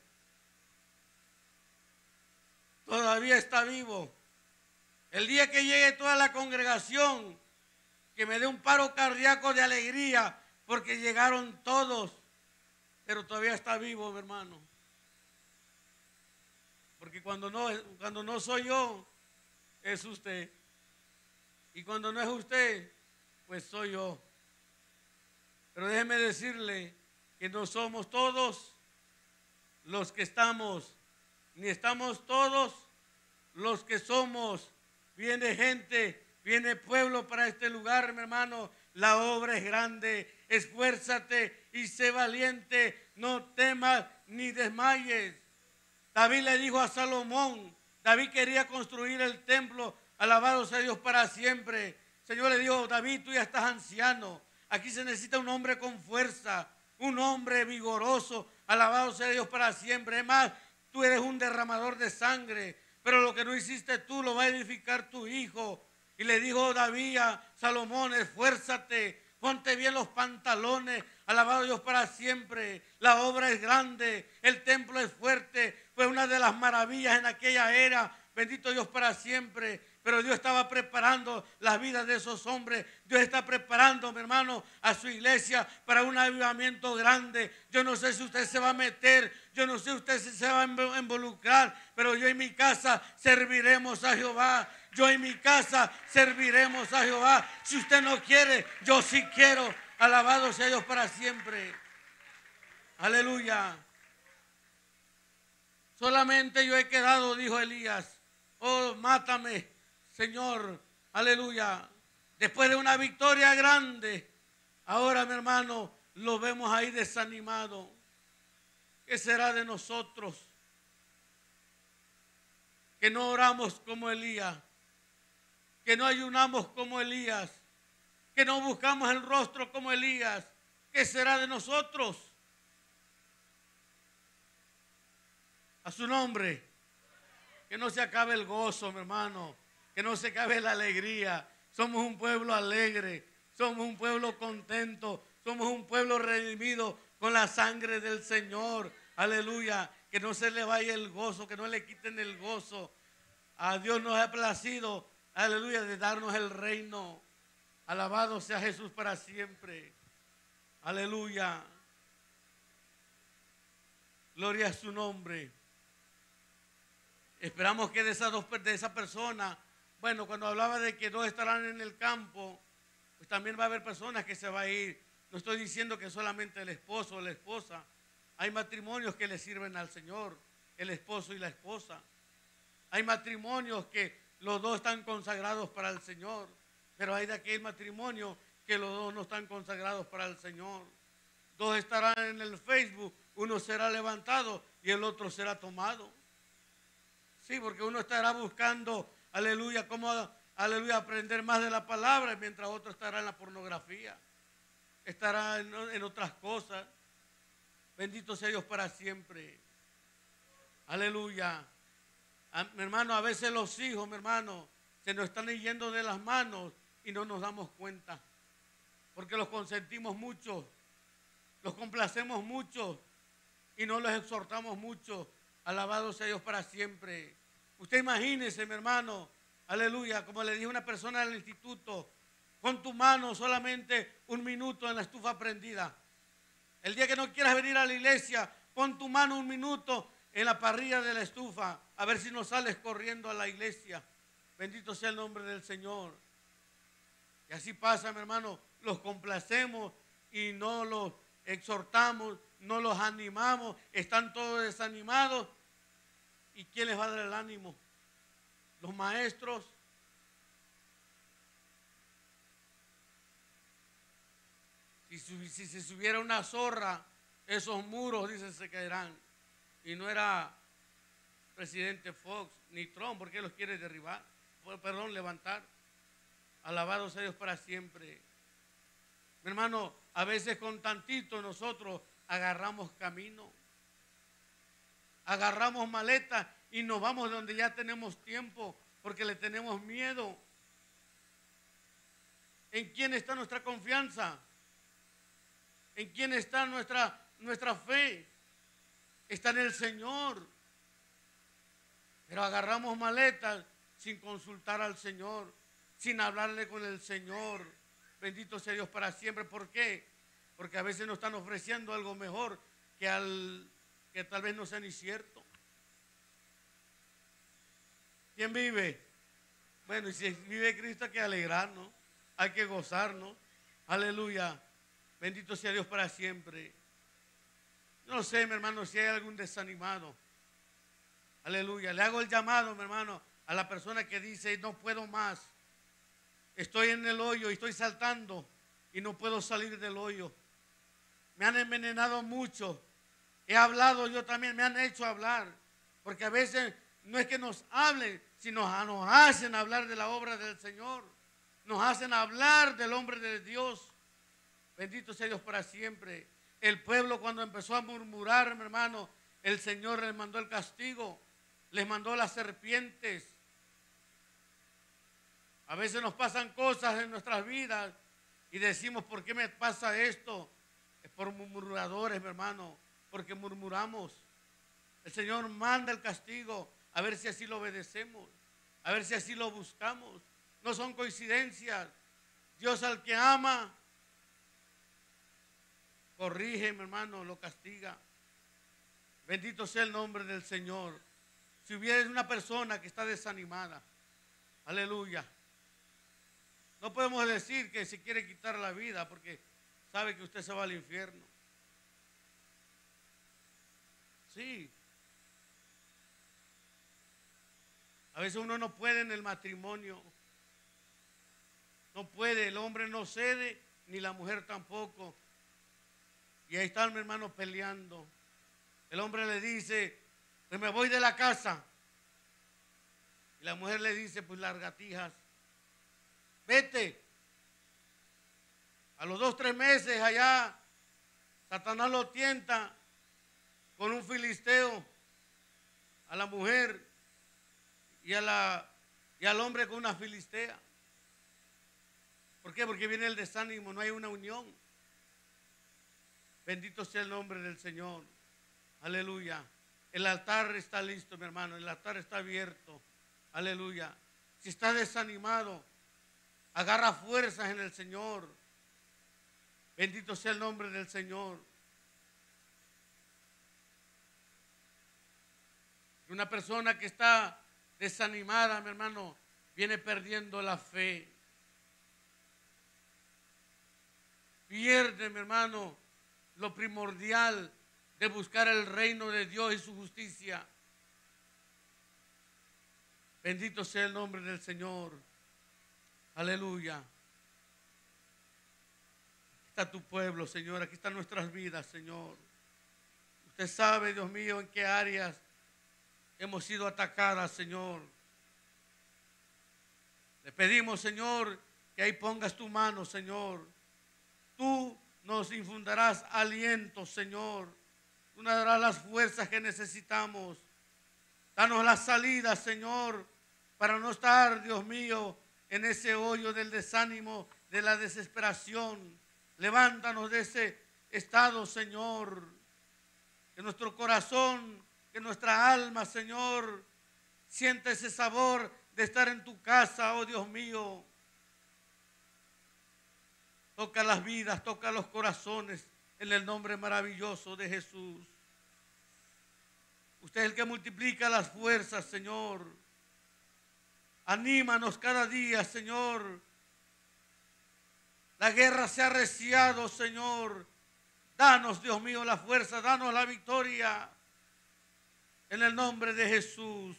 Todavía está vivo. El día que llegue toda la congregación, que me dé un paro cardíaco de alegría, porque llegaron todos, pero todavía está vivo, mi hermano. Porque cuando no, cuando no soy yo, es usted. Y cuando no es usted, pues soy yo. Pero déjeme decirle que no somos todos los que estamos, ni estamos todos los que somos. Viene gente, viene pueblo para este lugar, mi hermano. La obra es grande. Esfuérzate y sé valiente. No temas ni desmayes. David le dijo a Salomón, David quería construir el templo, alabado sea Dios para siempre. El Señor le dijo, David, tú ya estás anciano, aquí se necesita un hombre con fuerza, un hombre vigoroso, alabado sea Dios para siempre. Es más, tú eres un derramador de sangre, pero lo que no hiciste tú lo va a edificar tu hijo. Y le dijo David a Salomón, esfuérzate, ponte bien los pantalones, alabado Dios para siempre. La obra es grande, el templo es fuerte, fue una de las maravillas en aquella era, bendito Dios para siempre. Pero Dios estaba preparando las vidas de esos hombres. Dios está preparando, mi hermano, a su iglesia para un avivamiento grande. Yo no sé si usted se va a meter, yo no sé si usted se va a involucrar, pero yo en mi casa serviremos a Jehová. Yo en mi casa serviremos a Jehová. Si usted no quiere, yo sí quiero. Alabado sea Dios para siempre. Aleluya. Solamente yo he quedado, dijo Elías. Oh, mátame, Señor. Aleluya. Después de una victoria grande, ahora, mi hermano, lo vemos ahí desanimado. ¿Qué será de nosotros? Que no oramos como Elías, que no ayunamos como Elías, que no buscamos el rostro como Elías. ¿Qué será de nosotros? A su nombre. Que no se acabe el gozo, mi hermano. Que no se acabe la alegría. Somos un pueblo alegre. Somos un pueblo contento. Somos un pueblo redimido con la sangre del Señor. Aleluya. Que no se le vaya el gozo, que no le quiten el gozo. A Dios nos ha placido, aleluya, de darnos el reino. Alabado sea Jesús para siempre. Aleluya. Gloria a su nombre. Esperamos que de esas dos, de esa persona, bueno, cuando hablaba de que dos estarán en el campo, pues también va a haber personas que se van a ir. No estoy diciendo que solamente el esposo o la esposa. Hay matrimonios que le sirven al Señor. el esposo y la esposa. Hay matrimonios que los dos están consagrados para el Señor, pero hay de aquel matrimonio que los dos no están consagrados para el Señor. Dos estarán en el Facebook, uno será levantado y el otro será tomado. Sí, porque uno estará buscando, aleluya, cómo, aleluya, aprender más de la palabra, mientras otro estará en la pornografía, estará en, en otras cosas. Bendito sea Dios para siempre. Aleluya. A, mi hermano, a veces los hijos, mi hermano, se nos están yendo de las manos y no nos damos cuenta, porque los consentimos mucho, los complacemos mucho y no los exhortamos mucho. Alabado sea Dios para siempre. Usted imagínese, mi hermano, aleluya, como le dije a una persona del instituto, con tu mano solamente un minuto en la estufa prendida. El día que no quieras venir a la iglesia, pon tu mano un minuto en la parrilla de la estufa, a ver si no sales corriendo a la iglesia. Bendito sea el nombre del Señor. Y así pasa, mi hermano, los complacemos y no los exhortamos, no los animamos, están todos desanimados. ¿Y quién les va a dar el ánimo? Los maestros. Si, si se subiera una zorra, esos muros, dicen, se caerán. Y no era presidente Fox ni Trump, porque los quiere derribar, perdón, levantar. Alabado sea Dios para siempre. Mi hermano, a veces con tantito nosotros agarramos camino, agarramos maletas y nos vamos de donde ya tenemos tiempo, porque le tenemos miedo. ¿En quién está nuestra confianza? ¿En quién está nuestra, nuestra fe? Está en el Señor. Pero agarramos maletas sin consultar al Señor, sin hablarle con el Señor. Bendito sea Dios para siempre. ¿Por qué? Porque a veces nos están ofreciendo algo mejor que, al, que tal vez no sea ni cierto. ¿Quién vive? Bueno, y si vive Cristo hay que alegrarnos, hay que gozarnos. Aleluya. Bendito sea Dios para siempre. No sé, mi hermano, si hay algún desanimado. Aleluya. Le hago el llamado, mi hermano, a la persona que dice, no puedo más. Estoy en el hoyo y estoy saltando y no puedo salir del hoyo. Me han envenenado mucho. He hablado yo también, me han hecho hablar. Porque a veces no es que nos hablen, sino nos hacen hablar de la obra del Señor. Nos hacen hablar del hombre de Dios. Bendito sea Dios para siempre. El pueblo cuando empezó a murmurar, mi hermano, el Señor les mandó el castigo, les mandó las serpientes. A veces nos pasan cosas en nuestras vidas y decimos, ¿por qué me pasa esto? Es por murmuradores, mi hermano, porque murmuramos. El Señor manda el castigo, a ver si así lo obedecemos, a ver si así lo buscamos. No son coincidencias. Dios al que ama, corrige, mi hermano, lo castiga. Bendito sea el nombre del Señor. Si hubiera una persona que está desanimada, aleluya, no podemos decir que se quiere quitar la vida porque sabe que usted se va al infierno. Sí. A veces uno no puede en el matrimonio. No puede, el hombre no cede, ni la mujer tampoco. Y ahí está mi hermano peleando. El hombre le dice, pues me voy de la casa. Y la mujer le dice, pues largatijas, vete. A los dos, tres meses allá, Satanás lo tienta con un filisteo a la mujer y, a la, y al hombre con una filistea. ¿Por qué? Porque viene el desánimo, no hay una unión. Bendito sea el nombre del Señor. Aleluya. El altar está listo, mi hermano. El altar está abierto. Aleluya. Si está desanimado, agarra fuerzas en el Señor. Bendito sea el nombre del Señor. Una persona que está desanimada, mi hermano, viene perdiendo la fe. Pierde, mi hermano, lo primordial de buscar el reino de Dios y su justicia. Bendito sea el nombre del Señor. Aleluya. Aquí está tu pueblo, Señor. Aquí están nuestras vidas, Señor. Usted sabe, Dios mío, en qué áreas hemos sido atacadas, Señor. Le pedimos, Señor, que ahí pongas tu mano, Señor. Tú nos infundarás aliento, Señor. Tú nos darás las fuerzas que necesitamos. Danos la salida, Señor, para no estar, Dios mío, en ese hoyo del desánimo, de la desesperación. Levántanos de ese estado, Señor. Que nuestro corazón, que nuestra alma, Señor, sienta ese sabor de estar en tu casa, oh Dios mío. Toca las vidas, toca los corazones en el nombre maravilloso de Jesús. Usted es el que multiplica las fuerzas, Señor. Anímanos cada día, Señor. La guerra se ha arreciado, Señor. Danos, Dios mío, la fuerza, danos la victoria. En el nombre de Jesús.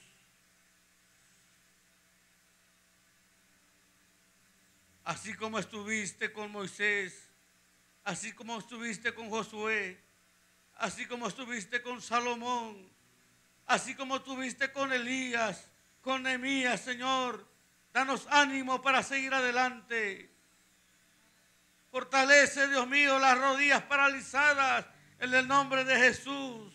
Así como estuviste con Moisés, así como estuviste con Josué, así como estuviste con Salomón, así como estuviste con Elías, con Nehemías, Señor, danos ánimo para seguir adelante. Fortalece, Dios mío, las rodillas paralizadas en el nombre de Jesús.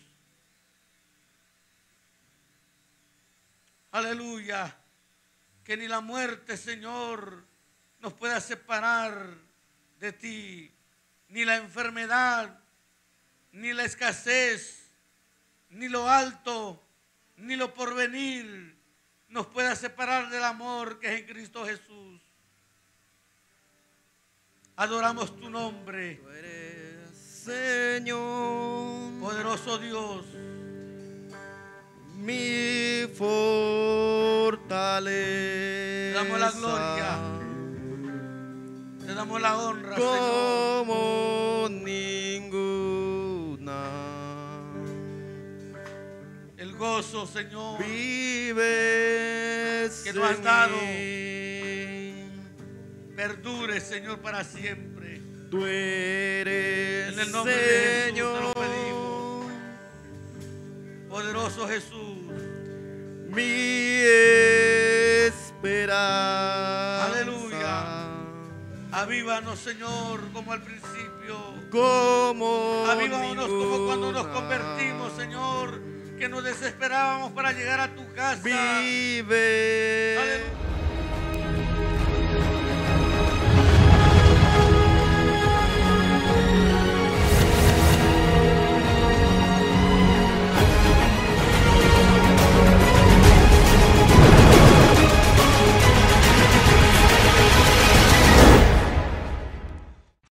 Aleluya. Que ni la muerte, Señor, nos pueda separar de ti, ni la enfermedad, ni la escasez, ni lo alto, ni lo porvenir nos pueda separar del amor que es en Cristo Jesús. Adoramos tu nombre. Tú eres, Señor, Poderoso Dios, mi fortaleza. te damos la gloria, te damos la honra, como ninguna. el gozo, Señor, Vives que nos has en dado. mí. Perdure, Señor, para siempre. Tú eres, En el nombre de Jesús te Señor, lo pedimos. Poderoso Jesús, mi esperanza. aleluya. Avívanos, Señor, como al principio. Como Avívanos como cuando nos ninguna. convertimos, Señor, que nos desesperábamos para llegar a tu casa. Vive Aleluya.